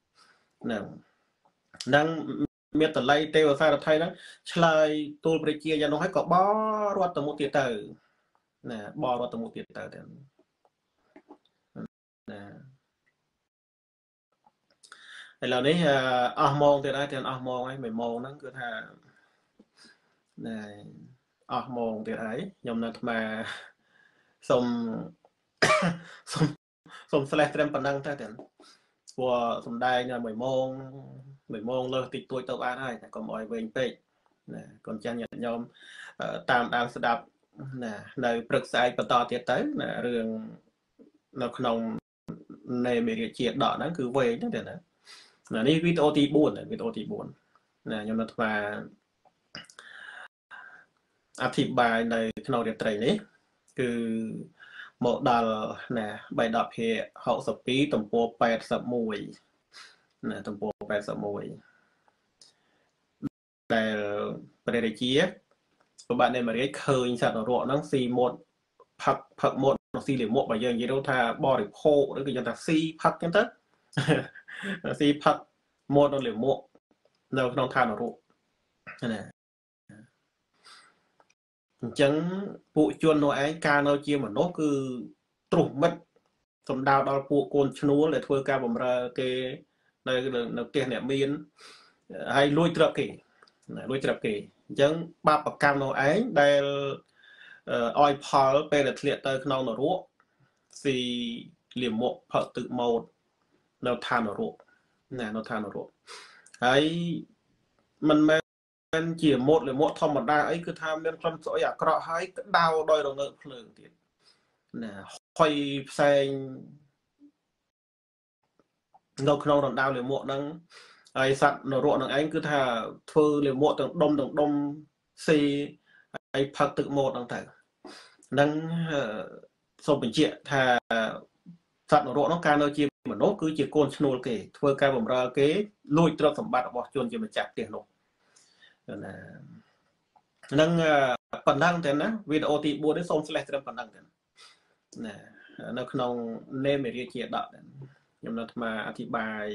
ហ្នឹងមានតល័យទេវសារថៃហ្នឹងឆ្លើយទូលប្រជាយ៉ាងនោះហើយក៏បរត់ទៅមុខទៀតទៅណាបរត់ទៅមុខទៀតទៅណាឥឡូវនេះអស់ម៉ោងទៀតហើយអស់ម៉ោងហើយ1ម៉ោងហ្នឹងគឺថាណែអស់ម៉ោងទៀតហើយខ្ញុំនៅអាត្មាសូមស្លេះត្រឹមប៉ុណ្ណឹងទៅព្រោះសំដែង1ម៉ោងលើសតិចតួចទៅបានហើយតែកុំអោយវែងពេកណាកូនចាស់ញាតិញោមតាមដានស្ដាប់ណានៅព្រឹកស្អែកបន្តទៀតទៅណារឿងនៅក្នុងនៃមេរៀជាដកហ្នឹងគឺវែងហ្នឹងទេណានេះវីដេអូទី4ណាខ្ញុំនៅថ្មអធិប្បាយនៅក្នុងរាត្រីនេះគឺមកដល់ណាបៃដកភាគ62ទំព័រ81ណាទំព័រ81ដែលព្រះរាជាប្របាទនៃមរាជឃើញសត្វនរកហ្នឹងស៊ីម៉ូតផឹកម៉ូតស៊ីលាមកបើយើងនិយាយទៅថាបរិភោគឬក៏យើងថាស៊ីផឹកចឹងទៅស៊ីផឹកម៉ូតលាមកនៅក្នុងឋាននរកណាអញ្ចឹងពួកជននោះឯងកាលនៅជាមនុស្សគឺត្រុសមិត្តសំដៅដល់ពួកកូនឈ្នួលដែលធ្វើការបម្រើគេនៅផ្ទះអ្នកមានហើយលួចទ្រព្យគេអញ្ចឹងបាបកម្មនោះឯងដែលឲ្យផលពេលដែលធ្លាក់ទៅក្នុងនរកស៊ីលាមកផឹកទឹកម៉ូតនៅឋាននរកណានៅឋាននរកហើយមិនមែនជាម៉ូតលាមកធម្មតាអីគឺថាមានក្លិនស្អុយអាក្រក់ហើយក្តៅដោយរងើកភ្លើងទៀតណាហុយផ្សែងនៅក្នុងរណ្ដៅលាមកហ្នឹងហើយសត្វនរកនឹងឯងគឺថាធ្វើលាមកទាំងដុំស៊ីហើយផឹកទឹកម៉ូតហ្នឹងទៅនឹងសូមបញ្ជាក់ថាសត្វនរកនោះកាលនៅជាមនុស្សគឺជាកូនឈ្នួលគេធ្វើការបម្រើគេលួចទ្រព្យសម្បត្តិរបស់ជនជាម្ចាស់ផ្ទះនោះណានឹងប៉ុណ្ណឹងទេណាវីដេអូទី4នេះសូមស្លេះត្រឹមប៉ុណ្ណឹងទេណានៅក្នុងនេមរាជាដកខ្ញុំនៅអាត្មាអធិប្បាយ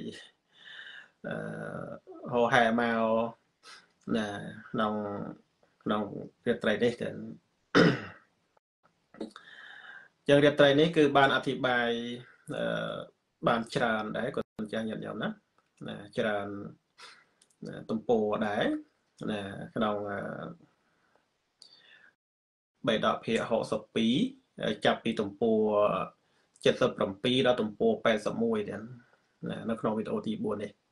ហោហែមកណាក្នុងរាត្រីនេះទៅចឹងរាត្រីនេះគឺបានអធិប្បាយបានច្រើនដែរក៏ចាស់ញាតិញោមណាច្រើនទំព័រដែរណាក្នុងបៃដកភាគ62ចាប់ពីទំព័រ77ដល់ទំព័រ81ទៀតណានៅក្នុងវីដេអូទី4នេះ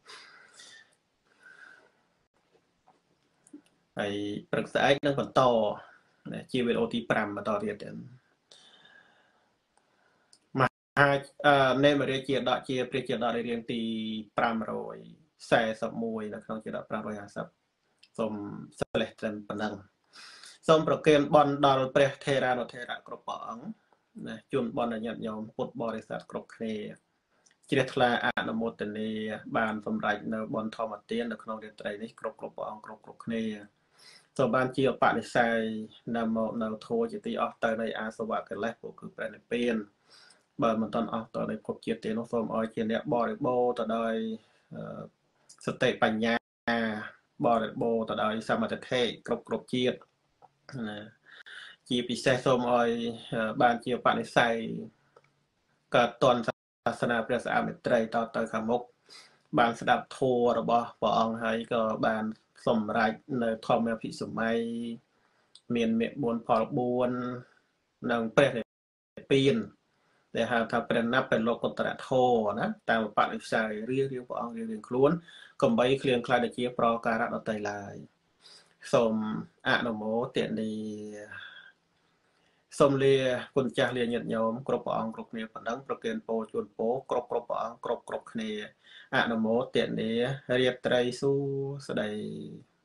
ហើយព្រឹកស្អែកនឹងបន្តជាវីដេអូទី5បន្តទៀតទៀតនេមរាជាដកជាព្រះជាដករៀងទី541នៅក្នុងជាដក550សូមស្លេះត្រឹមប៉ុណ្ណឹងសូមប្រគេនបន់ដល់ព្រះថេរានុថេរៈគ្រប់ព្រះអង្គណាជូនបន់ដល់ញាតិញោមពុទ្ធបរិស័ទគ្រប់គ្នាជ្រះថ្លាអនុមោទនាបានសម្រេចនៅបន់ធម្មទាននៅក្នុងរាត្រីនេះគ្រប់ព្រះអង្គគ្រប់គ្នាសូមបានជាបនិស្ស័យនំមកនៅធัวជាទីអស់ទៅនៃអាសវៈកិលេសគឺព្រះនិព្វានបើមិនតាន់អស់តនៅភពជាតិទេនោះសូមឲ្យជាអ្នកបរិបូរទៅដោយសតិបញ្ញាបរិបូរទៅដោយសមត្ថធិគ្រប់ជាតិណាជាពិសេសសូមឲ្យបានជាបនិស្ស័យកើតតនសាសនាព្រះសាមេត្រីតទៅខាងមុខបានស្ដាប់ធម៌របស់ព្រះអង្គហើយក៏បានសម្រេចនៅធម្មភិសម័យមានមេ4ផល4និងព្រះនិព្វានដែលហៅថាព្រះណាប់ព្រះលោកុត្តរធម៌ណាតាមបដិស័យរៀងព្រះអង្គរៀងខ្លួនកំបីគ្លៀងខ្លាចជាប្រការៈដតីឡើយសូមអនុមោទនាសូមលាគុណចាស់លាញាតិញោមគ្រប់ព្រះអង្គគ្រប់គ្នាប៉ុណ្ណឹងប្រគេនពរជូនពរគ្រប់ព្រះអង្គគ្រប់គ្នាអនុមោទនារៀបត្រីសួស្តី